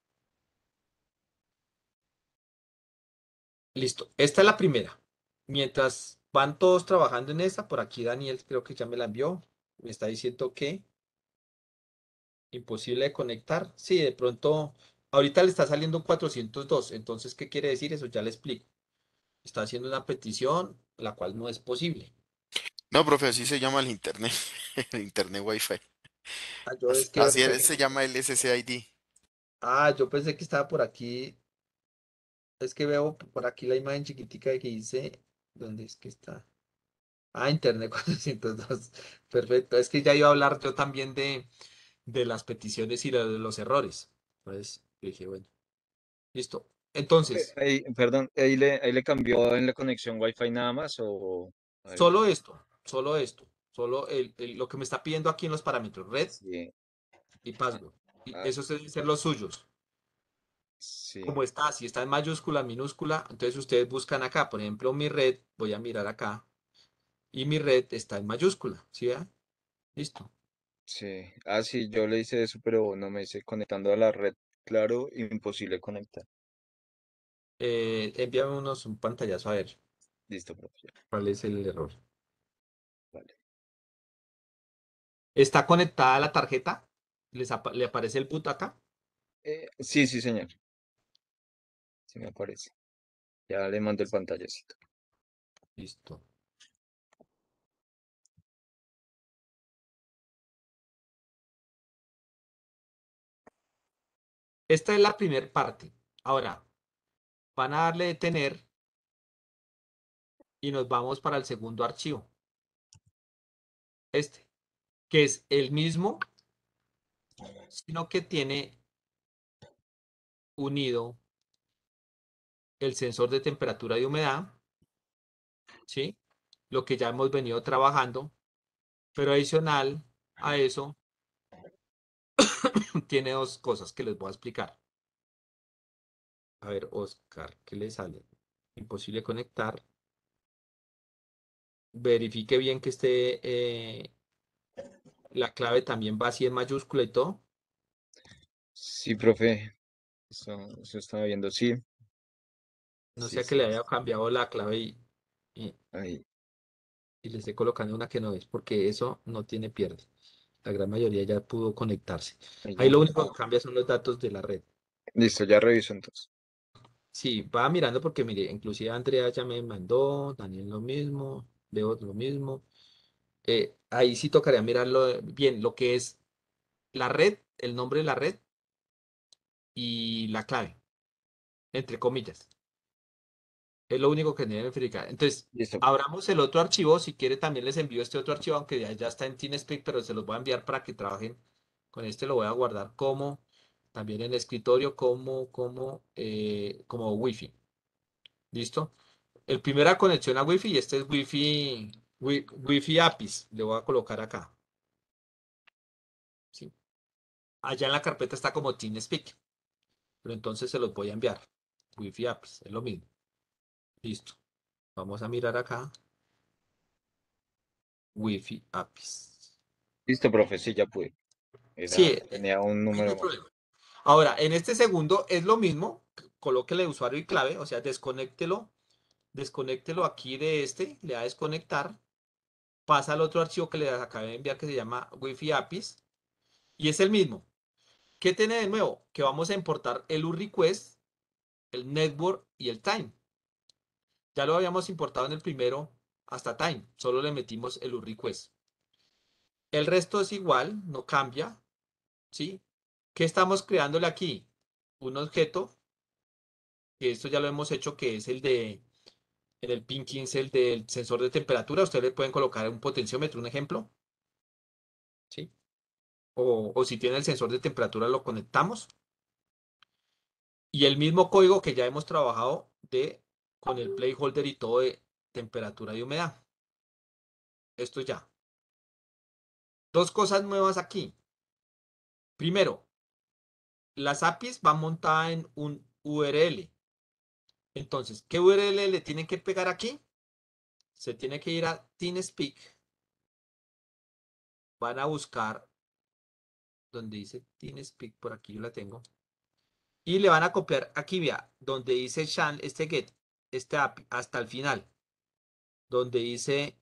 Listo, esta es la primera. Mientras van todos trabajando en esta, por aquí Daniel creo que ya me la envió, me está diciendo que imposible de conectar. Sí, de pronto, ahorita le está saliendo un cuatrocientos dos, entonces, ¿qué quiere decir eso? Ya le explico. Está haciendo una petición, la cual no es posible. No, profe, así se llama el internet. El internet Wi-Fi. Ah, yo Así, es que así ahorita es- se que- llama el S S I D. Ah, yo pensé que estaba por aquí. Es que veo por aquí la imagen chiquitica que dice. ¿Dónde es que está? Ah, Internet cuatrocientos dos. Perfecto. Es que ya iba a hablar yo también de, de las peticiones y de los errores. Entonces, yo dije, bueno, listo. Eh, Entonces, ahí, perdón, ahí le, ahí le cambió en la conexión Wi-Fi nada más o algo. solo esto, solo esto, solo el, el- lo que me está pidiendo aquí en los parámetros, red Sí, y password. Y ah, esos deben ser los suyos. sí, Como está, si está en mayúscula, minúscula, entonces ustedes buscan acá, por ejemplo, mi red, voy a mirar acá, y mi red está en mayúscula, ¿sí ve? Listo. sí. Ah, sí, yo le hice eso, pero no me hice conectando a la red. Claro, imposible conectar. Eh, envíame unos un pantallazo a ver Listo, profe. Ya, cuál es el error. vale. ¿Está conectada la tarjeta? ¿Les apa- ¿Le aparece el boot acá? Eh, sí, sí, señor. Sí me aparece. Ya le mando el pantallacito. Listo. Esta es la primera parte. Ahora, van a darle detener y nos vamos para el segundo archivo. Este, que es el mismo, sino que tiene unido el sensor de temperatura y humedad, ¿sí? Lo que ya hemos venido trabajando, pero adicional a eso, tiene dos cosas que les voy a explicar. A ver, Oscar, ¿qué le sale? Imposible conectar. Verifique bien que esté eh, la clave también va así en mayúscula y todo. Sí, profe. Eso, eso estaba viendo. Sí, No sí, sea que le sí. haya cambiado la clave y, y, Ahí, y le esté colocando una que no es, porque eso no tiene pierde. La gran mayoría ya pudo conectarse. ahí Ahí ya. lo único que cambia son los datos de la red. Listo, ya reviso entonces. Sí, va mirando porque mire, inclusive Andrea ya me mandó, Daniel lo mismo, Leo lo mismo. Eh, ahí sí tocaría mirarlo bien, lo que es la red, el nombre de la red y la clave, entre comillas. Es lo único que deben verificar. Entonces, Listo. abramos el otro archivo. Si quiere, también les envío este otro archivo, aunque ya, ya está en TeamSpeak, pero se los voy a enviar para que trabajen. Con este lo voy a guardar como, también en el escritorio, como, como, eh, como Wi-Fi. ¿Listo? El primera conexión a Wi-Fi y este es Wi-Fi, wi- Wi-Fi A P Is. Le voy a colocar acá. ¿Sí? Allá en la carpeta está como TeamSpeak, pero entonces se los voy a enviar. Wi-Fi A P Is, es lo mismo. Listo. Vamos a mirar acá. Wi-Fi A P Is. Listo, profe. Sí, ya pude. Sí, Era, eh, tenía un ahí no número hay mal. problema. Ahora, en este segundo es lo mismo. Colóquele usuario y clave, o sea, desconéctelo. Desconéctelo aquí de este, le da a desconectar. Pasa al otro archivo que le acabé de enviar que se llama Wi-Fi A P Is. Y es el mismo. ¿Qué tiene de nuevo? Que vamos a importar el U request, el network y el time. Ya lo habíamos importado en el primero hasta time. Solo le metimos el U request. El resto es igual, no cambia. ¿Sí? ¿Qué estamos creándole aquí? Un objeto, que esto ya lo hemos hecho, que es el de, en el pin quince, el del sensor de temperatura. Ustedes le pueden colocar un potenciómetro, un ejemplo. ¿Sí? O, o si tiene el sensor de temperatura, lo conectamos. Y el mismo código que ya hemos trabajado de, con el placeholder y todo de temperatura y humedad. Esto ya. Dos cosas nuevas aquí. Primero, las A P Is van montadas en un U R L. Entonces, ¿qué U R L le tienen que pegar aquí? Se tiene que ir a TeamSpeak. Van a buscar donde dice TeamSpeak, por aquí yo la tengo. Y le van a copiar aquí, vea, donde dice Shan, este get, este A P I, hasta el final. Donde dice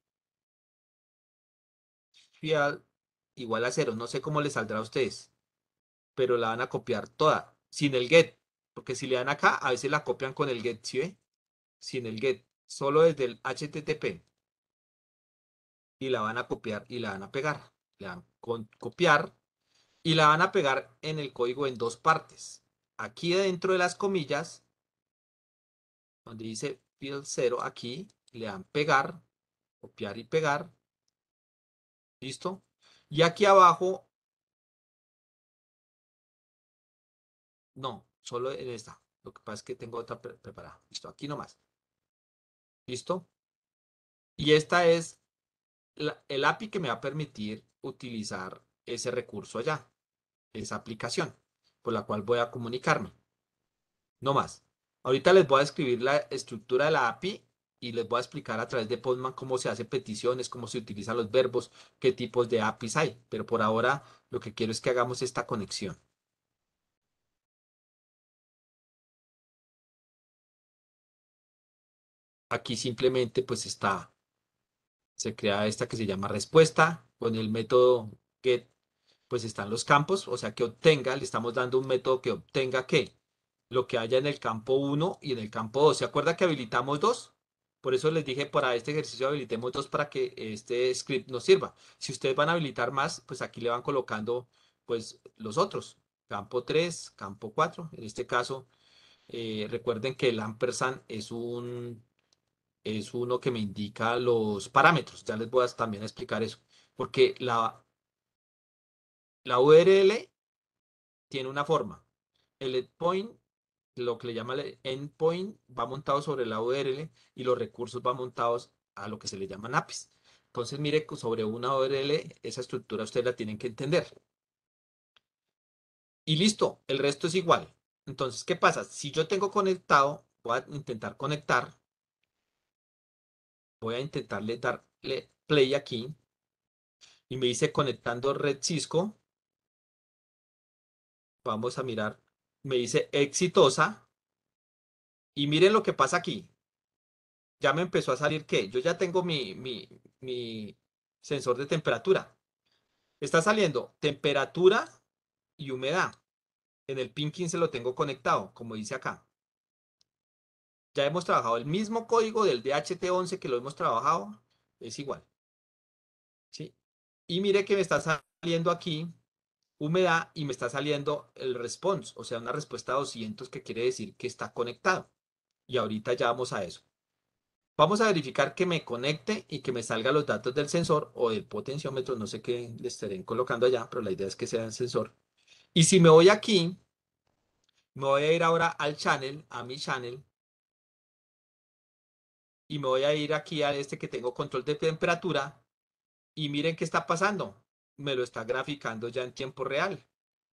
field igual a cero. No sé cómo le saldrá a ustedes, pero la van a copiar toda, sin el get. Porque si le dan acá, a veces la copian con el get, ¿sí ve? Sin el get, solo desde el H T T P. Y la van a copiar y la van a pegar. Le dan con copiar y la van a pegar en el código en dos partes. Aquí dentro de las comillas, donde dice field cero, aquí, le dan pegar, copiar y pegar. ¿Listo? Y aquí abajo, no, solo en esta. Lo que pasa es que tengo otra pre- preparada. Listo, aquí nomás. ¿Listo? Y esta es la- el A P I que me va a permitir utilizar ese recurso allá, esa aplicación, por la cual voy a comunicarme. No más. Ahorita les voy a escribir la estructura de la A P I y les voy a explicar a través de Postman cómo se hace peticiones, cómo se utilizan los verbos, qué tipos de A P Is hay. Pero por ahora lo que quiero es que hagamos esta conexión. Aquí simplemente pues está, se crea esta que se llama respuesta. Con el método get pues están los campos, o sea que obtenga, le estamos dando un método que obtenga ¿qué? Lo que haya en el campo uno y en el campo dos. ¿Se acuerda que habilitamos dos? Por eso les dije para este ejercicio habilitemos dos para que este script nos sirva. Si ustedes van a habilitar más, pues aquí le van colocando pues los otros. Campo tres, campo cuatro. En este caso, eh, recuerden que el ampersand es un es uno que me indica los parámetros. Ya les voy a también explicar eso. Porque la, la U R L tiene una forma. El endpoint, lo que le llama el endpoint, va montado sobre la U R L y los recursos van montados a lo que se le llaman A P Is. Entonces, mire, sobre una U R L, esa estructura ustedes la tienen que entender. Y listo, el resto es igual. Entonces, ¿qué pasa? Si yo tengo conectado, voy a intentar conectar. Voy a intentarle darle play aquí. Y me dice conectando red Cisco. Vamos a mirar. Me dice exitosa. Y miren lo que pasa aquí. Ya me empezó a salir ¿qué? Yo ya tengo mi, mi, mi sensor de temperatura. Está saliendo temperatura y humedad. En el pin quince lo tengo conectado, como dice acá. Ya hemos trabajado el mismo código del D H T once que lo hemos trabajado. Es igual. ¿Sí? Y mire que me está saliendo aquí humedad y me está saliendo el response, o sea, una respuesta a doscientos que quiere decir que está conectado. Y ahorita ya vamos a eso. Vamos a verificar que me conecte y que me salgan los datos del sensor o del potenciómetro, no sé qué le estaré colocando allá, pero la idea es que sea el sensor. Y si me voy aquí, me voy a ir ahora al channel, a mi channel, y me voy a ir aquí a este que tengo control de temperatura, y miren qué está pasando. Me lo está graficando ya en tiempo real.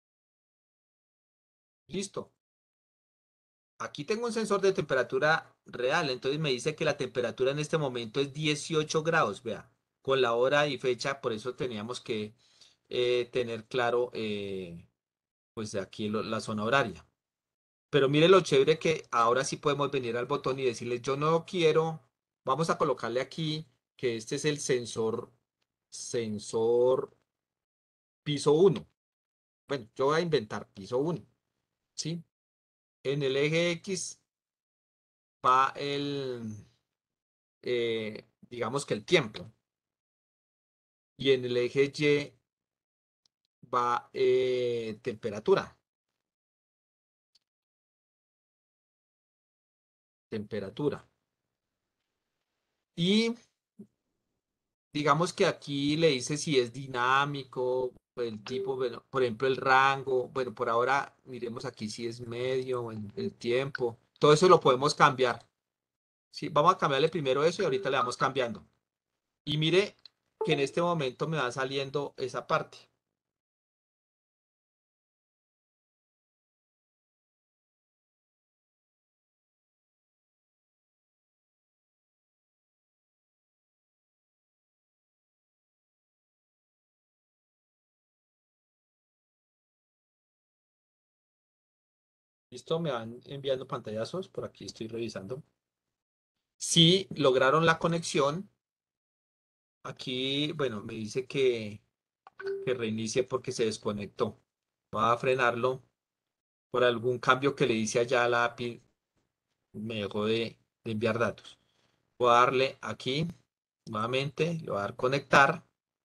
Listo. Aquí tengo un sensor de temperatura real, entonces me dice que la temperatura en este momento es dieciocho grados, vea, con la hora y fecha, por eso teníamos que eh, tener claro, eh, pues aquí lo- la zona horaria. Pero mire lo chévere que ahora sí podemos venir al botón y decirle, yo no quiero, vamos a colocarle aquí que este es el sensor, sensor piso uno. Bueno, yo voy a inventar piso uno, ¿sí? En el eje X va el, eh, digamos que el tiempo. Y en el eje Y va eh, temperatura. Temperatura. Y digamos que aquí le dice si es dinámico, el tipo, bueno, por ejemplo, el rango. Bueno, por ahora miremos aquí si es medio, el, el tiempo. Todo eso lo podemos cambiar. Sí, vamos a cambiarle primero eso y ahorita le vamos cambiando. Y mire que en este momento me va saliendo esa parte. ¿Listo? Me van enviando pantallazos. Por aquí estoy revisando. Si lograron la conexión, aquí, bueno, me dice que, que reinicie porque se desconectó. Voy a frenarlo por algún cambio que le hice allá a la A P I. Me dejó de, de enviar datos. Voy a darle aquí nuevamente, le voy a dar conectar.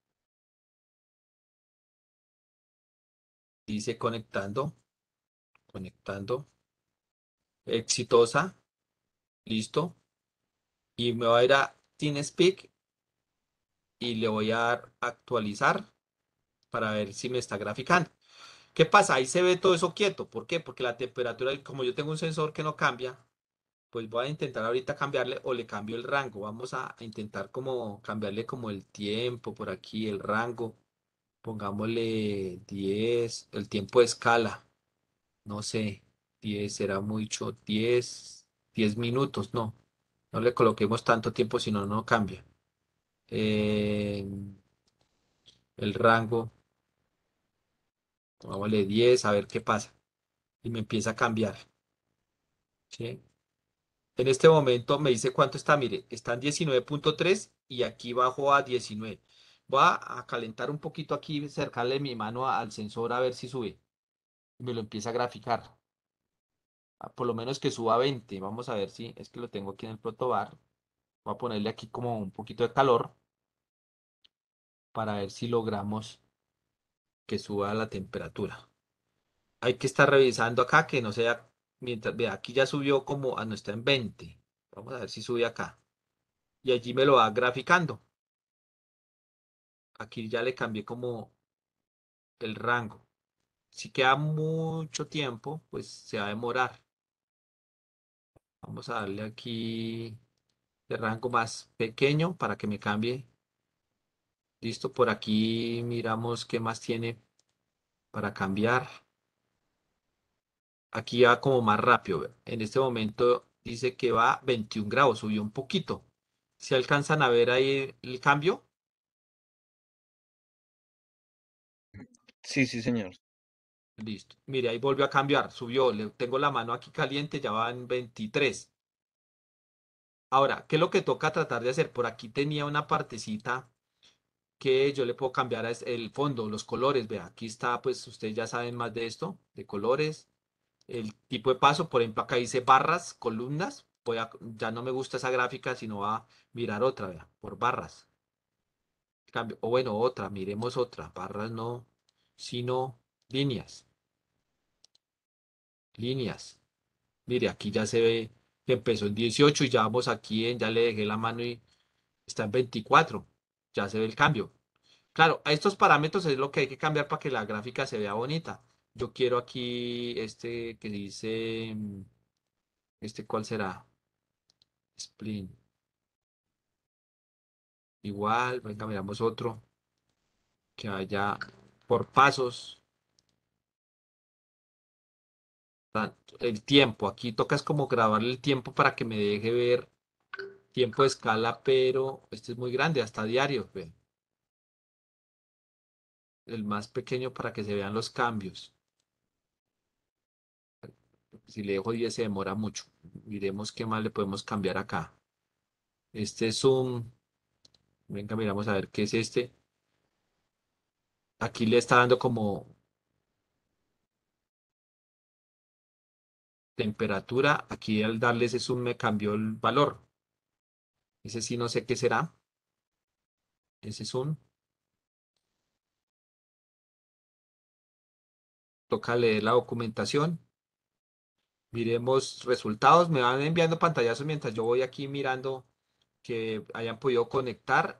Dice conectando, conectando. Exitosa. Listo. Y me voy a ir a TeamSpeak y le voy a dar actualizar para ver si me está graficando. ¿Qué pasa? Ahí se ve todo eso quieto. ¿Por qué? Porque la temperatura, como yo tengo un sensor que no cambia, pues voy a intentar ahorita cambiarle o le cambio el rango. Vamos a intentar como cambiarle como el tiempo por aquí, el rango. Pongámosle diez, el tiempo de escala. No sé, diez será mucho, diez, diez minutos, no. No le coloquemos tanto tiempo, si no, no cambia. Eh, el rango, pongámosle diez, a ver qué pasa. Y me empieza a cambiar. ¿Sí? En este momento me dice cuánto está, mire, está en diecinueve punto tres y aquí bajo a diecinueve. Voy a, a calentar un poquito aquí, acercarle mi mano a- al sensor a ver si sube. Y me lo empieza a graficar. Ah, por lo menos que suba a veinte. Vamos a ver si es que lo tengo aquí en el protobar. Voy a ponerle aquí como un poquito de calor para ver si logramos que suba la temperatura. Hay que estar revisando acá que no sea, mientras, vea, aquí ya subió como, ah, no está en veinte. Vamos a ver si sube acá. Y allí me lo va graficando. Aquí ya le cambié como el rango. Si queda mucho tiempo, pues se va a demorar. Vamos a darle aquí de rango más pequeño para que me cambie. Listo, por aquí miramos qué más tiene para cambiar. Aquí va como más rápido. En este momento dice que va veintiún grados, subió un poquito. ¿Si alcanzan a ver ahí el cambio? Sí, sí, señor. Listo. Mire, ahí volvió a cambiar, subió. Le tengo la mano aquí caliente, ya va en veintitrés. Ahora, ¿qué es lo que toca tratar de hacer? Por aquí tenía una partecita que yo le puedo cambiar es el fondo, los colores. Vea, aquí está, pues ustedes ya saben más de esto, de colores. El tipo de paso, por ejemplo, acá dice barras, columnas. Voy a- ya no me gusta esa gráfica, sino va a mirar otra, vea, por barras. Cambio, o bueno, otra, miremos otra. Barras no, sino líneas. Líneas. Mire, aquí ya se ve que empezó en dieciocho y ya vamos aquí en, ya le dejé la mano y está en veinticuatro. Ya se ve el cambio. Claro, a estos parámetros es lo que hay que cambiar para que la gráfica se vea bonita. Yo quiero aquí este que dice, mm, este cuál será, split. Igual, venga, miramos otro que vaya por pasos. Tan- El tiempo, aquí tocas como grabarle el tiempo para que me deje ver tiempo de escala, pero este es muy grande, hasta diario. Ve. El más pequeño para que se vean los cambios. Si le dejo diez se demora mucho. Miremos qué más le podemos cambiar acá. Este zoom, venga, miramos a ver qué es este. Aquí le está dando como temperatura. Aquí al darle ese zoom me cambió el valor. Ese sí no sé qué será. Ese zoom. Toca leer la documentación. Miremos resultados. Me van enviando pantallazos mientras yo voy aquí mirando que hayan podido conectar.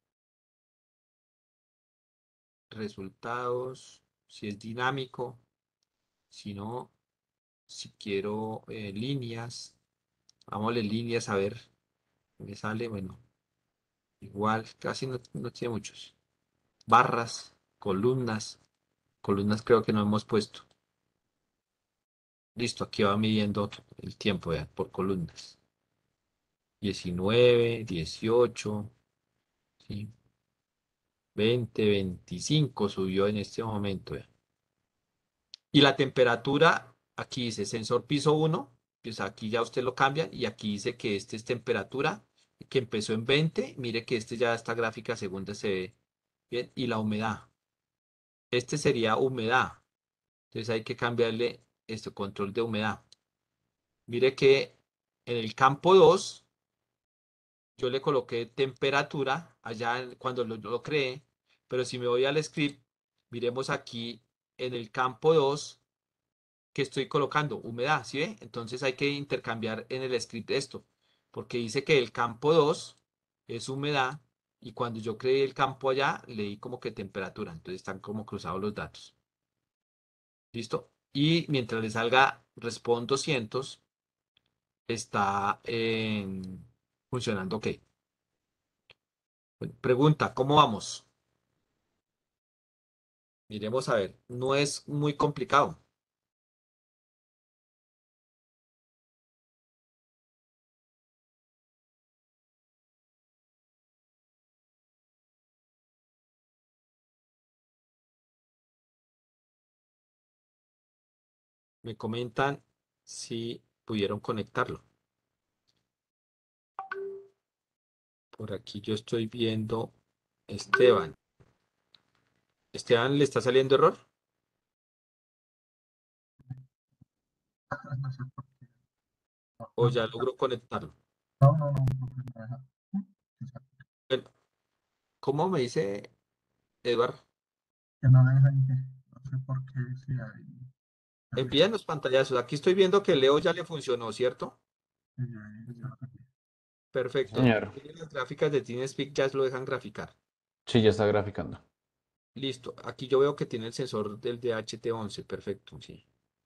Resultados. Si es dinámico. Si no, si quiero eh, líneas. Vámonos líneas a ver. ¿Qué me sale? Bueno, igual, casi no, no tiene muchos. Barras, columnas. Columnas creo que no hemos puesto. Listo, aquí va midiendo el tiempo, vean, por columnas. diecinueve, dieciocho, ¿sí? veinte, veinticinco subió en este momento, vean. Y la temperatura, aquí dice sensor piso uno, pues aquí ya usted lo cambia y aquí dice que este es temperatura, que empezó en veinte, mire que este ya esta gráfica segunda se ve bien, y la humedad. Este sería humedad, entonces hay que cambiarle este control de humedad. Mire que en el campo dos yo le coloqué temperatura allá en- cuando lo, lo creé, pero si me voy al script, miremos aquí en el campo dos que estoy colocando humedad, ¿sí ve? Entonces hay que intercambiar en el script esto. porque dice que el campo dos es humedad y cuando yo creé el campo allá, leí como que temperatura, entonces están como cruzados los datos. ¿Listo? Y mientras le salga respond doscientos, está en- funcionando ok. Bueno, pregunta, ¿cómo vamos? Miremos a ver, no es muy complicado. Me comentan si pudieron conectarlo. Por aquí yo estoy viendo Esteban. ¿Esteban le está saliendo error? No sé por qué. No, ¿O no, ya logró conectarlo? no, no, no, no, no, no deja. Bueno, ¿cómo me dice Edward? Que no deja y que no sé por qué si hay error. Envíanos pantallazos. Aquí estoy viendo que Leo ya le funcionó, ¿cierto? Y yo ahí ya lo cambié. Perfecto. Señor, Tiene las gráficas de TeamSpeak, ya lo dejan graficar. sí, ya está graficando. Listo. Aquí yo veo que tiene el sensor del D H T once. Perfecto, sí.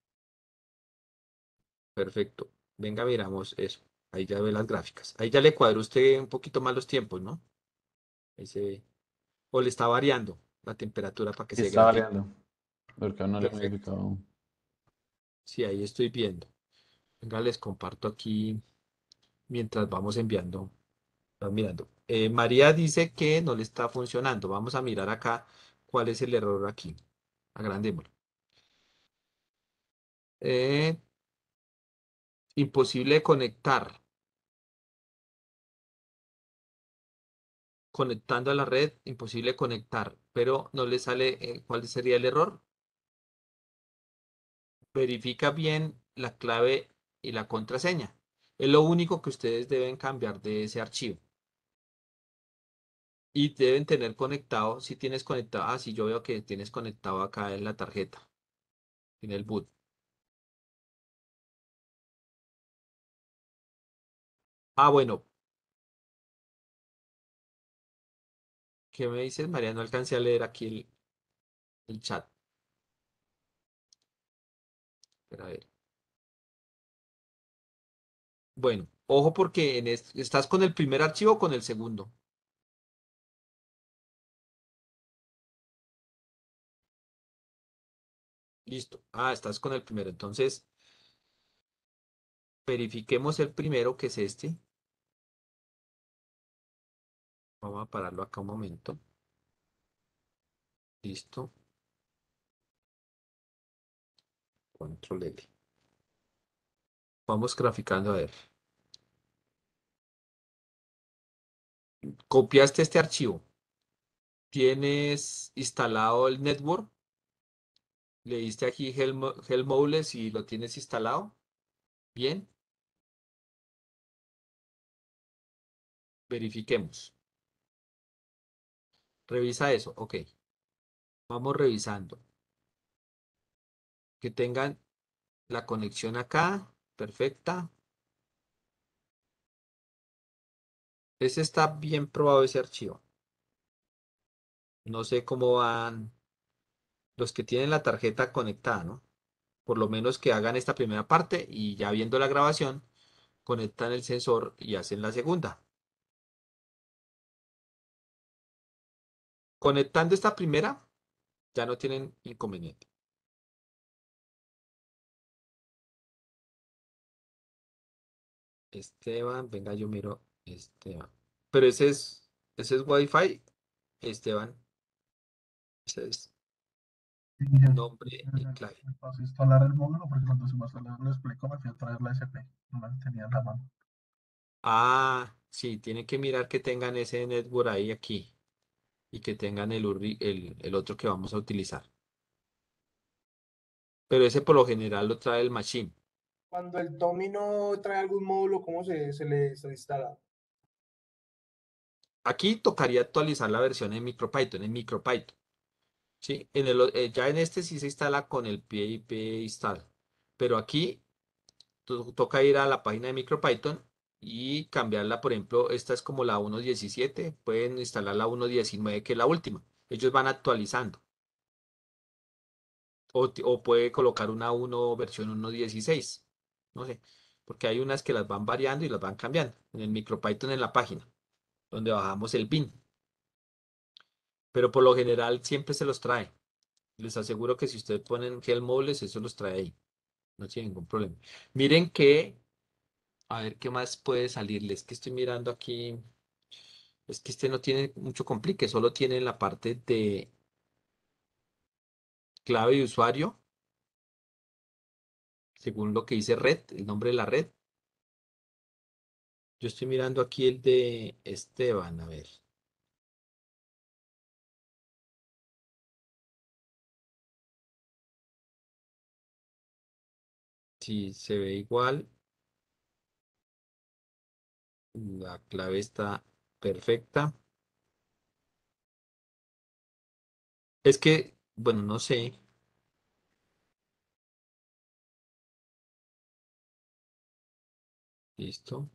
Perfecto. Venga, miramos eso. Ahí ya ve las gráficas. Ahí ya le cuadró usted un poquito más los tiempos, ¿no? Ahí se ve. O le está variando la temperatura para que Sí, se está grafique. variando, porque aún no lo he Perfecto. modificado. Sí, ahí estoy viendo. Venga, les comparto aquí mientras vamos enviando. Vamos mirando. Eh, María dice que no le está funcionando. Vamos a mirar acá cuál es el error aquí. Agrandémoslo. Eh, imposible de conectar. Conectando a la red, imposible conectar, pero no le sale eh, cuál sería el error. Verifica bien la clave y la contraseña. Es lo único que ustedes deben cambiar de ese archivo. Y deben tener conectado, si tienes conectado, ah, sí, yo veo que tienes conectado acá en la tarjeta, en el boot. Ah, bueno, ¿qué me dices, María? No alcancé a leer aquí el, el chat. Espera, a ver. Bueno, ojo porque en este- ¿estás con el primer archivo o con el segundo? Listo. Ah, estás con el primero. Entonces, verifiquemos el primero, que es este. Vamos a pararlo acá un momento. Listo. Control L. Vamos graficando a ver. Copiaste este archivo. Tienes instalado el network. Le diste aquí Helm, Helmoules y lo tienes instalado. Bien. Verifiquemos. Revisa eso. Ok. Vamos revisando. Que tengan la conexión acá. Perfecta. Ese está bien probado, ese archivo. No sé cómo van los que tienen la tarjeta conectada, ¿no? Por lo menos que hagan esta primera parte y ya viendo la grabación, conectan el sensor y hacen la segunda. Conectando esta primera, ya no tienen inconveniente. Esteban, venga, yo miro Esteban. Pero ese es, ese es Wi-Fi, Esteban. Ese es Y dije, nombre y me clave. me pasó a instalar el módulo porque cuando se me lo, lo explico me fui a traer la S P. No la tenía en la mano. Ah, sí, tienen que mirar que tengan ese network ahí aquí y que tengan el, urri- el, el otro que vamos a utilizar. Pero ese por lo general lo trae el machine. Cuando el Tommy no trae algún módulo, ¿cómo se, se le se le instala? Aquí tocaría actualizar la versión en MicroPython, en MicroPython. ¿Sí? En el, o- eh, ya en este sí se instala con el pip install. Pero aquí to- toca ir a la página de MicroPython y cambiarla, por ejemplo, esta es como la uno punto diecisiete, pueden instalar la uno punto diecinueve, que es la última. Ellos van actualizando. O, ti- o puede colocar una uno versión uno punto dieciséis. No sé, porque hay unas que las van variando y las van cambiando. En el MicroPython en la página, donde bajamos el bin. Pero por lo general siempre se los trae. Les aseguro que si ustedes ponen Help Modules, eso los trae ahí. No tiene ningún problema. Miren que, a ver qué más puede salirles. Que estoy mirando aquí. Es que este no tiene mucho complique, solo tiene la parte de clave de usuario, según lo que dice red, el nombre de la red. Yo estoy mirando aquí el de Esteban, a ver. Si se ve igual, la clave está perfecta. Es que, bueno, no sé. Listo.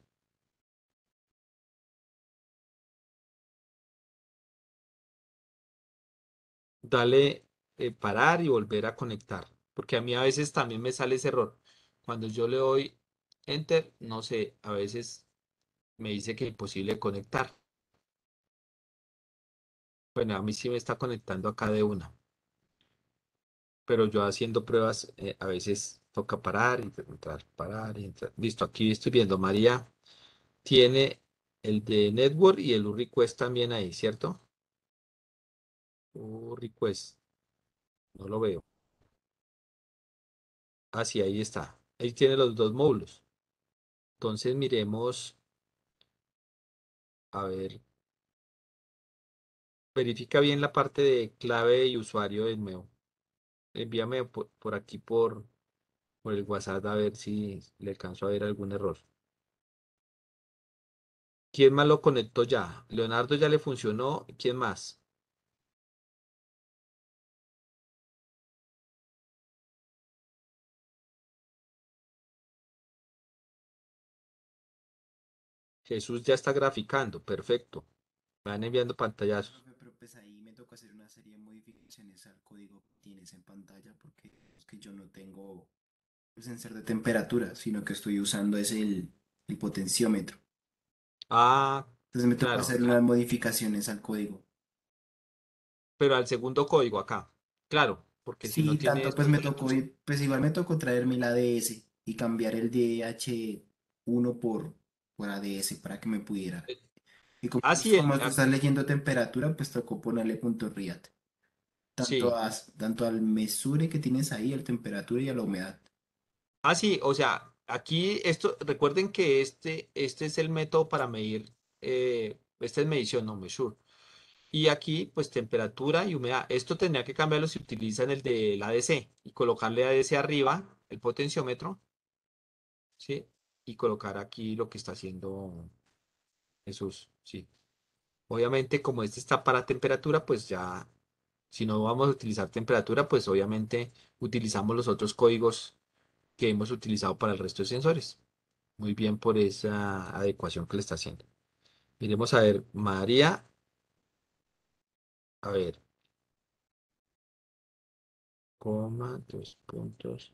Dale eh, parar y volver a conectar. Porque a mí a veces también me sale ese error. Cuando yo le doy Enter, no sé, a veces me dice que es imposible conectar. Bueno, a mí sí me está conectando acá de una. Pero yo haciendo pruebas, eh, a veces toca parar y entrar, parar y entrar. Listo, aquí estoy viendo. María tiene el de Network y el U request también ahí, ¿cierto? U request, no lo veo. Ah, sí, ahí está. Ahí tiene los dos módulos. Entonces miremos, a ver, verifica bien la parte de clave y usuario de nuevo. Envíame por, por aquí por, por el WhatsApp a ver si le alcanzo a ver algún error. ¿Quién más lo conectó ya? Leonardo ya le funcionó. ¿Quién más? Jesús ya está graficando. Perfecto. Me van enviando pantallazos. Profe, pero pues ahí me tocó hacer una serie de modificaciones al código que tienes en pantalla porque es que yo no tengo el sensor de temperatura, sino que estoy usando es el, el potenciómetro. Ah, Entonces me tocó claro. hacer unas modificaciones al código. Pero al segundo código acá. Claro, porque si no Sí, tiene tanto pues esto. me tocó, ir- pues igual me tocó traerme el A D S y cambiar el D H uno por, por A D S para que me pudiera. Y como, Ah, pues, sí, el, como tú ah, estás leyendo temperatura, pues tocó ponerle punto RIAT. Tanto, sí. a, tanto al mesure que tienes ahí, la temperatura y a la humedad. Ah, sí, o sea, aquí esto, recuerden que este, este es el método para medir, eh, esta es medición, no measure. Y aquí, pues, temperatura y humedad. Esto tendría que cambiarlo si utilizan el del A D C y colocarle A D C arriba, el potenciómetro, ¿sí? Y colocar aquí lo que está haciendo Jesús, sí. Obviamente, como este está para temperatura, pues ya, si no vamos a utilizar temperatura, pues obviamente utilizamos los otros códigos que hemos utilizado para el resto de sensores. Muy bien por esa adecuación que le está haciendo. Miremos a ver, María, a ver, coma, dos puntos.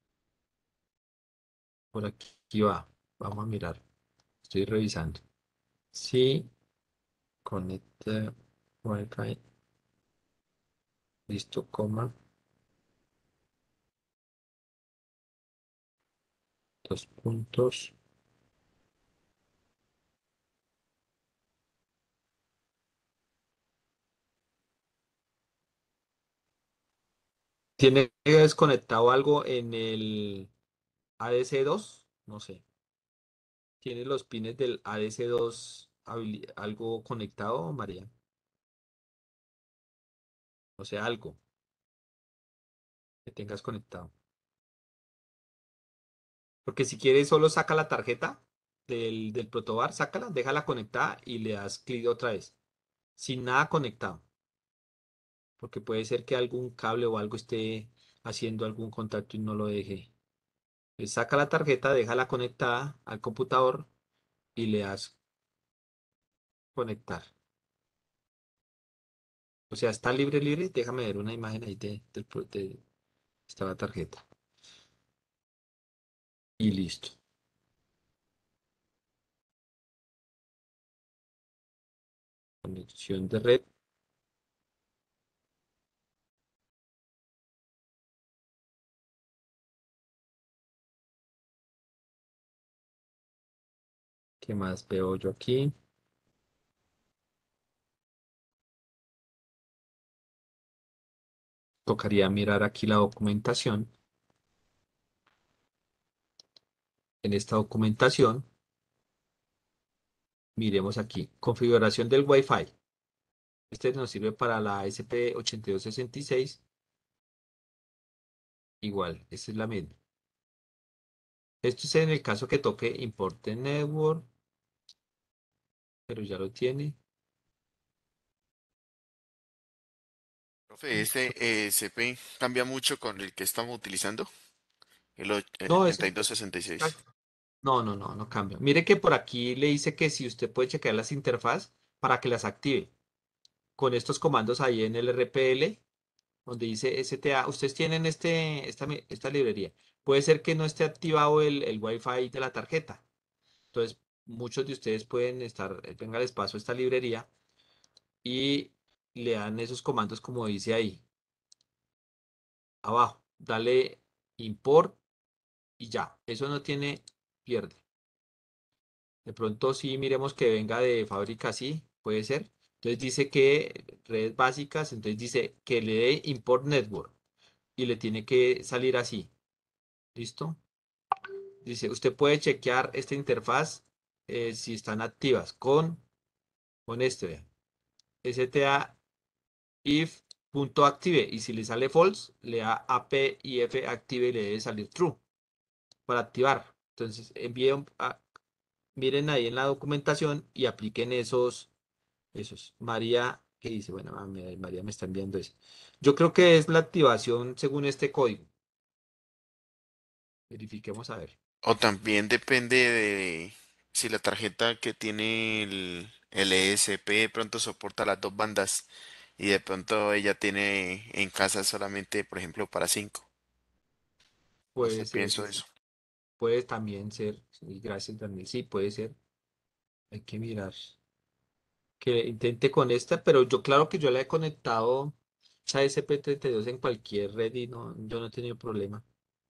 Por aquí va. Vamos a mirar. Estoy revisando. Sí, conecta Wi-Fi. Listo, coma, dos puntos. ¿Tiene desconectado algo en el A D C dos? No sé. ¿Tiene los pines del A D C dos habili- algo conectado, María? O sea, algo que tengas conectado. Porque si quieres, solo saca la tarjeta del, del protobar, sácala, déjala conectada y le das clic otra vez. Sin nada conectado. Porque puede ser que algún cable o algo esté haciendo algún contacto y no lo deje. Entonces, saca la tarjeta, déjala conectada al computador y le das conectar. O sea, está libre, libre. Déjame ver una imagen ahí de, del pro- de esta la tarjeta. Y listo. Conexión de red. ¿Qué más veo yo aquí? Tocaría mirar aquí la documentación. En esta documentación, miremos aquí, configuración del Wi-Fi. Este nos sirve para la E S P ochenta y dos sesenta y seis. Igual, esta es la misma. Esto es en el caso que toque Import the Network, pero ya lo tiene. Profe, este E S P cambia mucho con el que estamos utilizando, el, och- el No, es, ochenta y dos sesenta y seis. no, no, no, no cambia. Mire que por aquí le dice que si usted puede chequear las interfaz para que las active. Con estos comandos ahí en el R P L, donde dice S T A, ustedes tienen este, esta, mi- esta librería. Puede ser que no esté activado el, el Wi-Fi de la tarjeta. Entonces, muchos de ustedes pueden estar, eh, venga, les paso esta librería y le dan esos comandos como dice ahí, abajo. Dale import y ya. Eso no tiene pierde. De pronto sí miremos que venga de fábrica, sí, puede ser. Entonces dice que redes básicas, entonces dice que le dé import network y le tiene que salir así. ¿Listo? Dice, usted puede chequear esta interfaz eh, si están activas con, con este, vea. S T A if.active y si le sale false, le da A P I F active y le debe salir true para activar. Entonces, envíen a, miren ahí en la documentación y apliquen esos, esos. María, ¿qué dice? Bueno, ah, mira, María me está enviando eso. Yo creo que es la activación según este código. Verifiquemos a ver. O también depende de si la tarjeta que tiene el, el E S P de pronto soporta las dos bandas y de pronto ella tiene en casa solamente, por ejemplo, para cinco. No Puede sé, ser, pienso sí. eso. Puede también ser. Sí, gracias, Daniel. Sí, puede ser. Hay que mirar. Que intente con esta, pero yo claro que yo la he conectado a S P treinta y dos en cualquier red y no, yo no he tenido problema.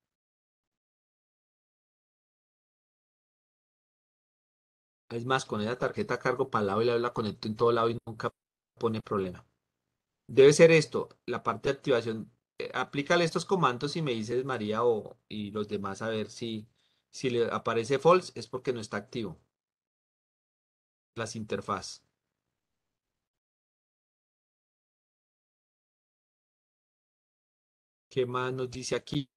Es más, con esa tarjeta cargo para el lado y la la conecto en todo lado y nunca pone problema. Debe ser esto, la parte de activación. Eh, aplícale estos comandos y me dices María o y los demás a ver si, si le aparece false es porque no está activo las interfaz. ¿Qué más nos dice aquí?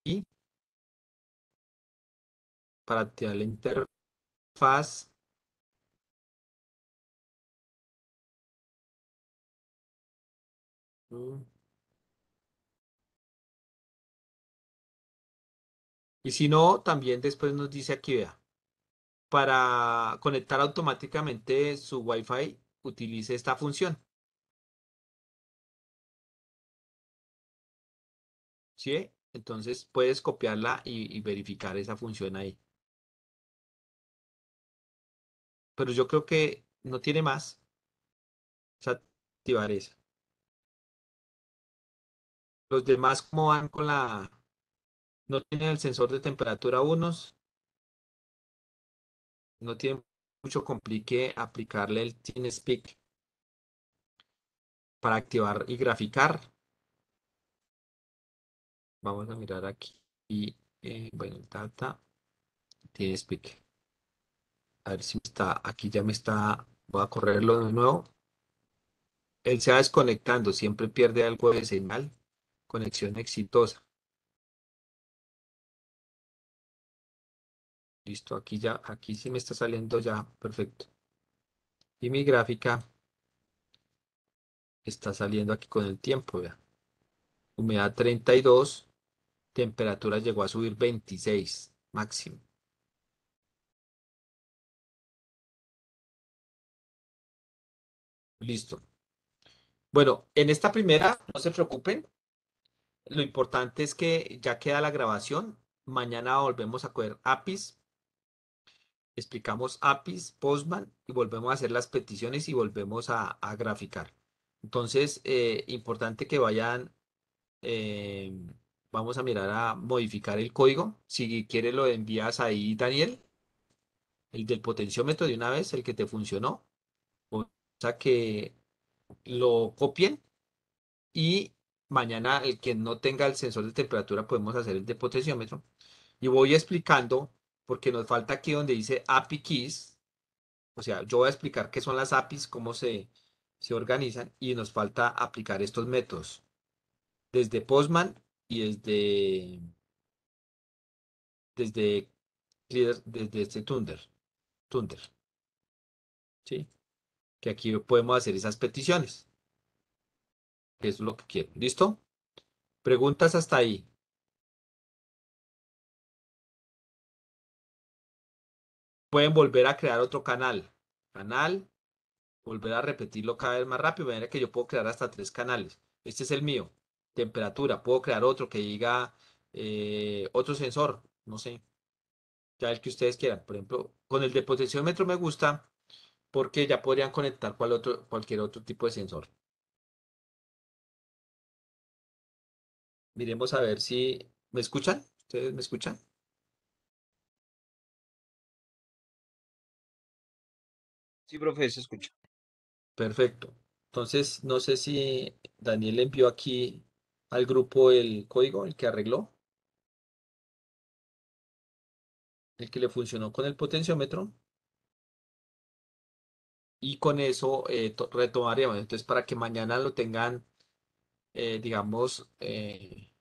Para activar la interfaz. Mm. Y si no, también después nos dice aquí, vea, para conectar automáticamente su Wi-Fi, utilice esta función. ¿Sí? Entonces puedes copiarla y, y verificar esa función ahí. Pero yo creo que no tiene más. Es activar esa. Los demás, ¿cómo van con la... No tienen el sensor de temperatura unos, no tienen mucho complique aplicarle el TeamSpeak para activar y graficar. Vamos a mirar aquí. Y, eh, bueno, data, TeamSpeak. A ver si está, aquí ya me está, voy a correrlo de nuevo. Él se va desconectando, siempre pierde algo de señal. Conexión exitosa. Listo, aquí ya, aquí sí me está saliendo ya, perfecto. Y mi gráfica está saliendo aquí con el tiempo, vea. Humedad treinta y dos, temperatura llegó a subir veintiséis, máximo. Listo. Bueno, en esta primera, no se preocupen. Lo importante es que ya queda la grabación. Mañana volvemos a coger A P Is. Explicamos A P Is, Postman y volvemos a hacer las peticiones y volvemos a, a graficar. Entonces, eh, importante que vayan, eh, vamos a mirar a modificar el código. Si quieres lo envías ahí, Daniel, el del potenciómetro de una vez, el que te funcionó. O sea, que lo copien y mañana el que no tenga el sensor de temperatura podemos hacer el de potenciómetro. Y voy explicando, porque nos falta aquí donde dice A P I Keys. O sea, yo voy a explicar qué son las A P Is, cómo se, se organizan y nos falta aplicar estos métodos desde Postman y desde, desde, Clear- desde este Thunder, Thunder, ¿sí? Que aquí podemos hacer esas peticiones, que es lo que quiero. ¿Listo? Preguntas hasta ahí. Pueden volver a crear otro canal. Canal, volver a repetirlo cada vez más rápido. De manera que yo puedo crear hasta tres canales. Este es el mío. Temperatura. Puedo crear otro que diga eh, otro sensor. No sé. Ya el que ustedes quieran. Por ejemplo, con el de potenciómetro me gusta porque ya podrían conectar cual otro, cualquier otro tipo de sensor. Miremos a ver si me escuchan. ¿Ustedes me escuchan? Sí, profe, se escucha. Perfecto. Entonces, no sé si Daniel envió aquí al grupo el código, el que arregló, el que le funcionó con el potenciómetro. Y con eso eh, to- retomaríamos. Entonces, para que mañana lo tengan, eh, digamos, eh,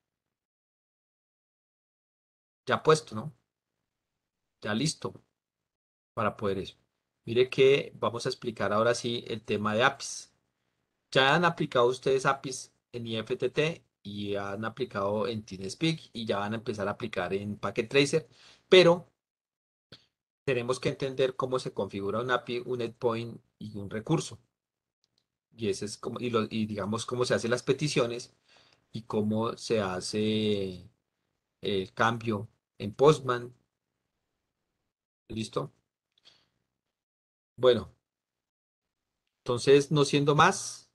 ya puesto, ¿no? Ya listo para poder eso. Mire que vamos a explicar ahora sí el tema de A P Is. Ya han aplicado ustedes A P Is en I F T T y han aplicado en TeamSpeak y ya van a empezar a aplicar en Packet Tracer, pero tenemos que entender cómo se configura un A P I, un endpoint y un recurso. Y ese es como, y, lo- y digamos cómo se hacen las peticiones y cómo se hace el cambio en Postman. ¿Listo? Bueno, entonces, no siendo más,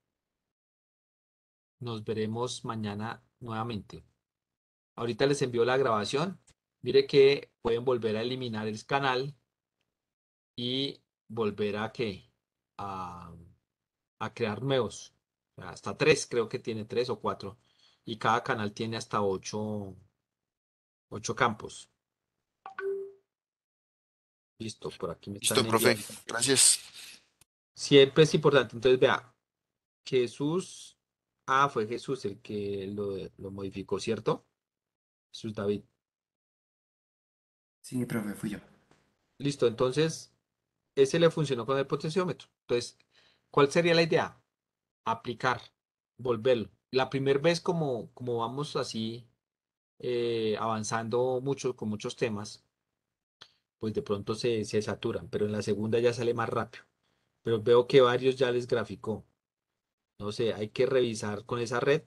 nos veremos mañana nuevamente. Ahorita les envío la grabación. Mire que pueden volver a eliminar el canal y volver a que a, a crear nuevos. Hasta tres, creo que tiene tres o cuatro. Y cada canal tiene hasta ocho, ocho campos. Listo, por aquí me Listo, están profe. enviando. Gracias. Siempre es importante. Entonces, vea, Jesús. Ah, fue Jesús el que lo, lo modificó, ¿cierto? Jesús David. Sí, profe, fui yo. Listo, entonces, ese le funcionó con el potenciómetro. Entonces, ¿cuál sería la idea? Aplicar, volverlo. La primera vez como, como vamos así eh, avanzando mucho con muchos temas, pues de pronto se, se saturan, pero en la segunda ya sale más rápido. Pero veo que varios ya les graficó. No sé, hay que revisar con esa red.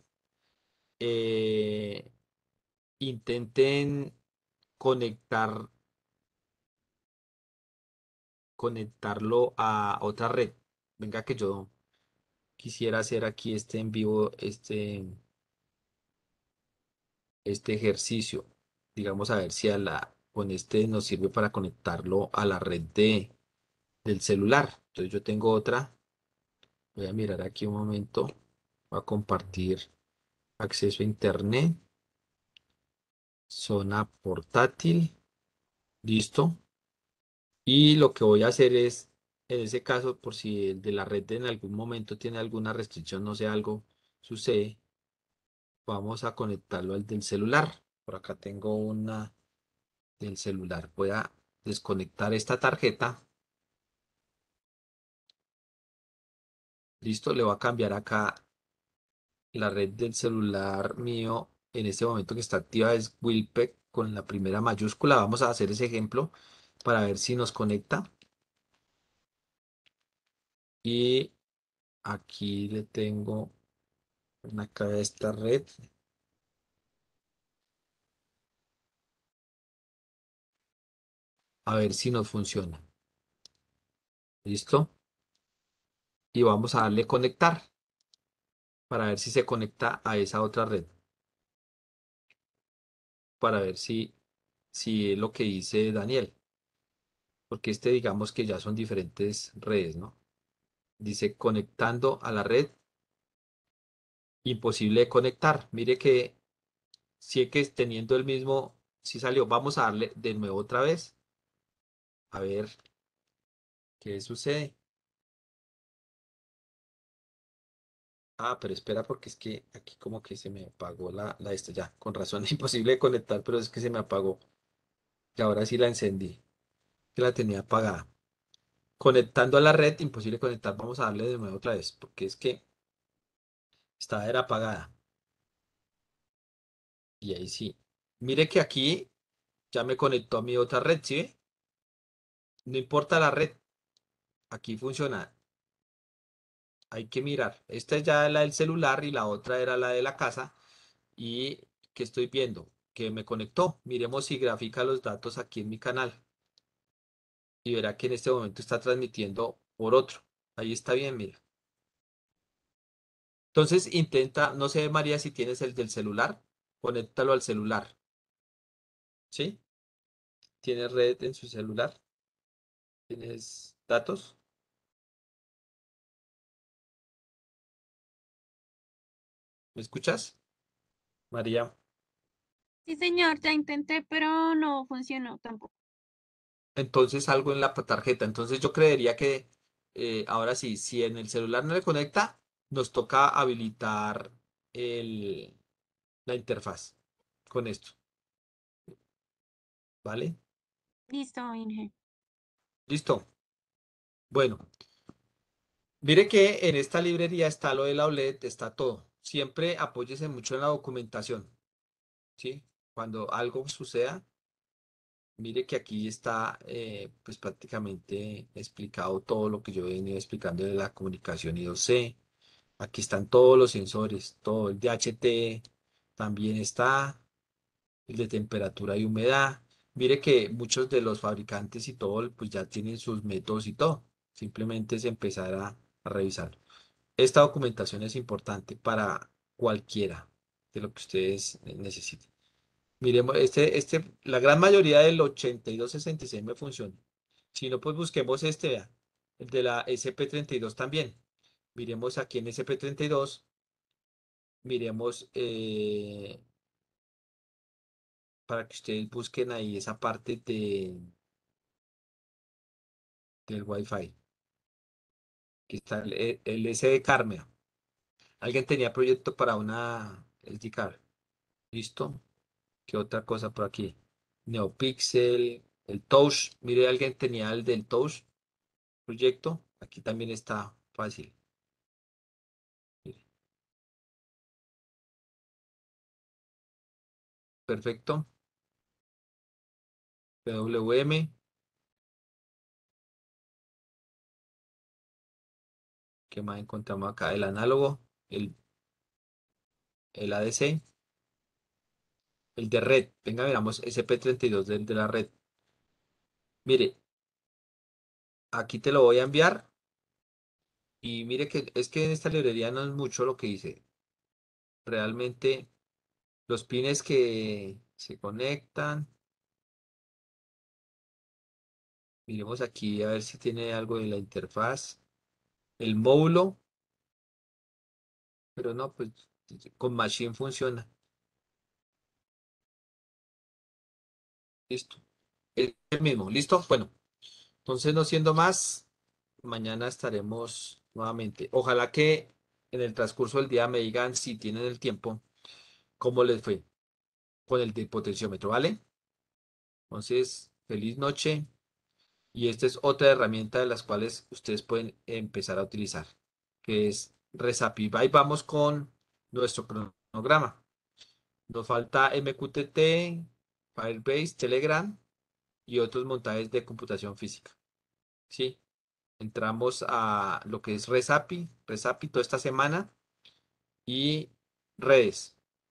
Eh, intenten conectar, conectarlo a otra red. Venga que yo quisiera hacer aquí este en vivo, este, este ejercicio. Digamos a ver si a la, con este nos sirve para conectarlo a la red de, del celular. Entonces yo tengo otra. Voy a mirar aquí un momento. Voy a compartir acceso a internet. Zona portátil. Listo. Y lo que voy a hacer es, en ese caso, por si el de la red en algún momento tiene alguna restricción, no sé, algo sucede, vamos a conectarlo al del celular. Por acá tengo una del celular. Voy a desconectar esta tarjeta. Listo, le voy a cambiar acá la red del celular mío. En este momento que está activa es Wilpec con la primera mayúscula. Vamos a hacer ese ejemplo para ver si nos conecta. Y Aquí le tengo una cara de esta red. A ver si nos funciona. ¿Listo? Y vamos a darle conectar para ver si se conecta a esa otra red. Para ver si, si es lo que dice Daniel. Porque este digamos que ya son diferentes redes, ¿no? Dice conectando a la red. Imposible de conectar. Mire que sigue que teniendo el mismo. Si salió, vamos a darle de nuevo otra vez. A ver qué sucede. Ah, pero espera porque es que aquí como que se me apagó la, la esta ya. Con razón, imposible de conectar, pero es que se me apagó. Y ahora sí la encendí. Que la tenía apagada. Conectando a la red, imposible conectar. Vamos a darle de nuevo otra vez. Porque es que estaba era apagada. Y ahí sí. Mire que aquí ya me conectó a mi otra red, ¿sí ve? No importa la red. Aquí funciona. Hay que mirar. Esta es ya la del celular y la otra era la de la casa. Y que estoy viendo que me conectó. Miremos si grafica los datos aquí en mi canal. Y verá que en este momento está transmitiendo por otro. Ahí está bien, mira. Entonces intenta, no sé, María, si tienes el del celular, conéctalo al celular. ¿Sí? ¿Tienes red en su celular? ¿Tienes datos? ¿Me escuchas, María? Sí, señor, ya intenté, pero no funcionó tampoco. Entonces algo en la tarjeta. Entonces yo creería que eh, ahora sí, si en el celular no le conecta, nos toca habilitar el, la interfaz con esto. ¿Vale? Listo, Inge. Listo. Bueno, mire que en esta librería está lo de la O L E D, está todo. Siempre apóyese mucho en la documentación, ¿sí? Cuando algo suceda, mire que aquí está eh, pues prácticamente explicado todo lo que yo he venido explicando de la comunicación I dos C. Aquí están todos los sensores, todo el D H T también está, el de temperatura y humedad. Mire que muchos de los fabricantes y todo, pues ya tienen sus métodos y todo. Simplemente es empezar a, a revisar. Esta documentación es importante para cualquiera de lo que ustedes necesiten. Miremos, este, este, la gran mayoría del ochenta y dos sesenta y seis me funciona. Si no, pues busquemos este, vea, el de la S P treinta y dos también. Miremos aquí en S P treinta y dos, miremos eh, para que ustedes busquen ahí esa parte de, del Wi-Fi, que está el, el S de Carmea. Alguien tenía proyecto para una S D card. ¿Listo? ¿Qué otra cosa por aquí? NeoPixel, el Touch. Mire, alguien tenía el del Touch proyecto. Aquí también está fácil. Mire, perfecto. P W M. ¿Qué más encontramos acá? El análogo, el, el A D C, el de red. Venga, miramos S P treinta y dos del de la red. Mire, aquí te lo voy a enviar. Y mire que es que en esta librería no es mucho lo que dice. Realmente los pines que se conectan. Miremos aquí a ver si tiene algo de la interfaz. El módulo, pero no, pues con Machine funciona. Listo. Es el mismo, ¿listo? Bueno, entonces no siendo más, mañana estaremos nuevamente. Ojalá que en el transcurso del día me digan si tienen el tiempo, cómo les fue con el de potenciómetro, ¿vale? Entonces, feliz noche. Y esta es otra herramienta de las cuales ustedes pueden empezar a utilizar, que es Resapi. Ahí vamos con nuestro cronograma. Nos falta M Q T T, Firebase, Telegram y otros montajes de computación física. ¿Sí? Entramos a lo que es Resapi, Resapi toda esta semana y redes.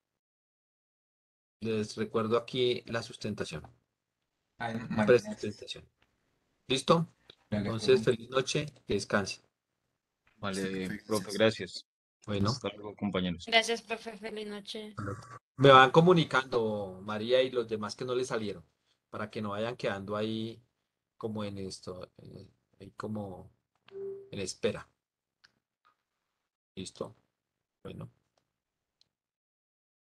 Les recuerdo aquí la sustentación, presustentación. ¿Listo? Entonces, feliz noche, que descanse. Vale, profe, gracias. Bueno, Hasta luego, compañeros. Gracias, profe. Feliz noche. me van comunicando María y los demás que no les salieron, para que no vayan quedando ahí como en esto, eh, ahí como en espera. ¿Listo? Bueno.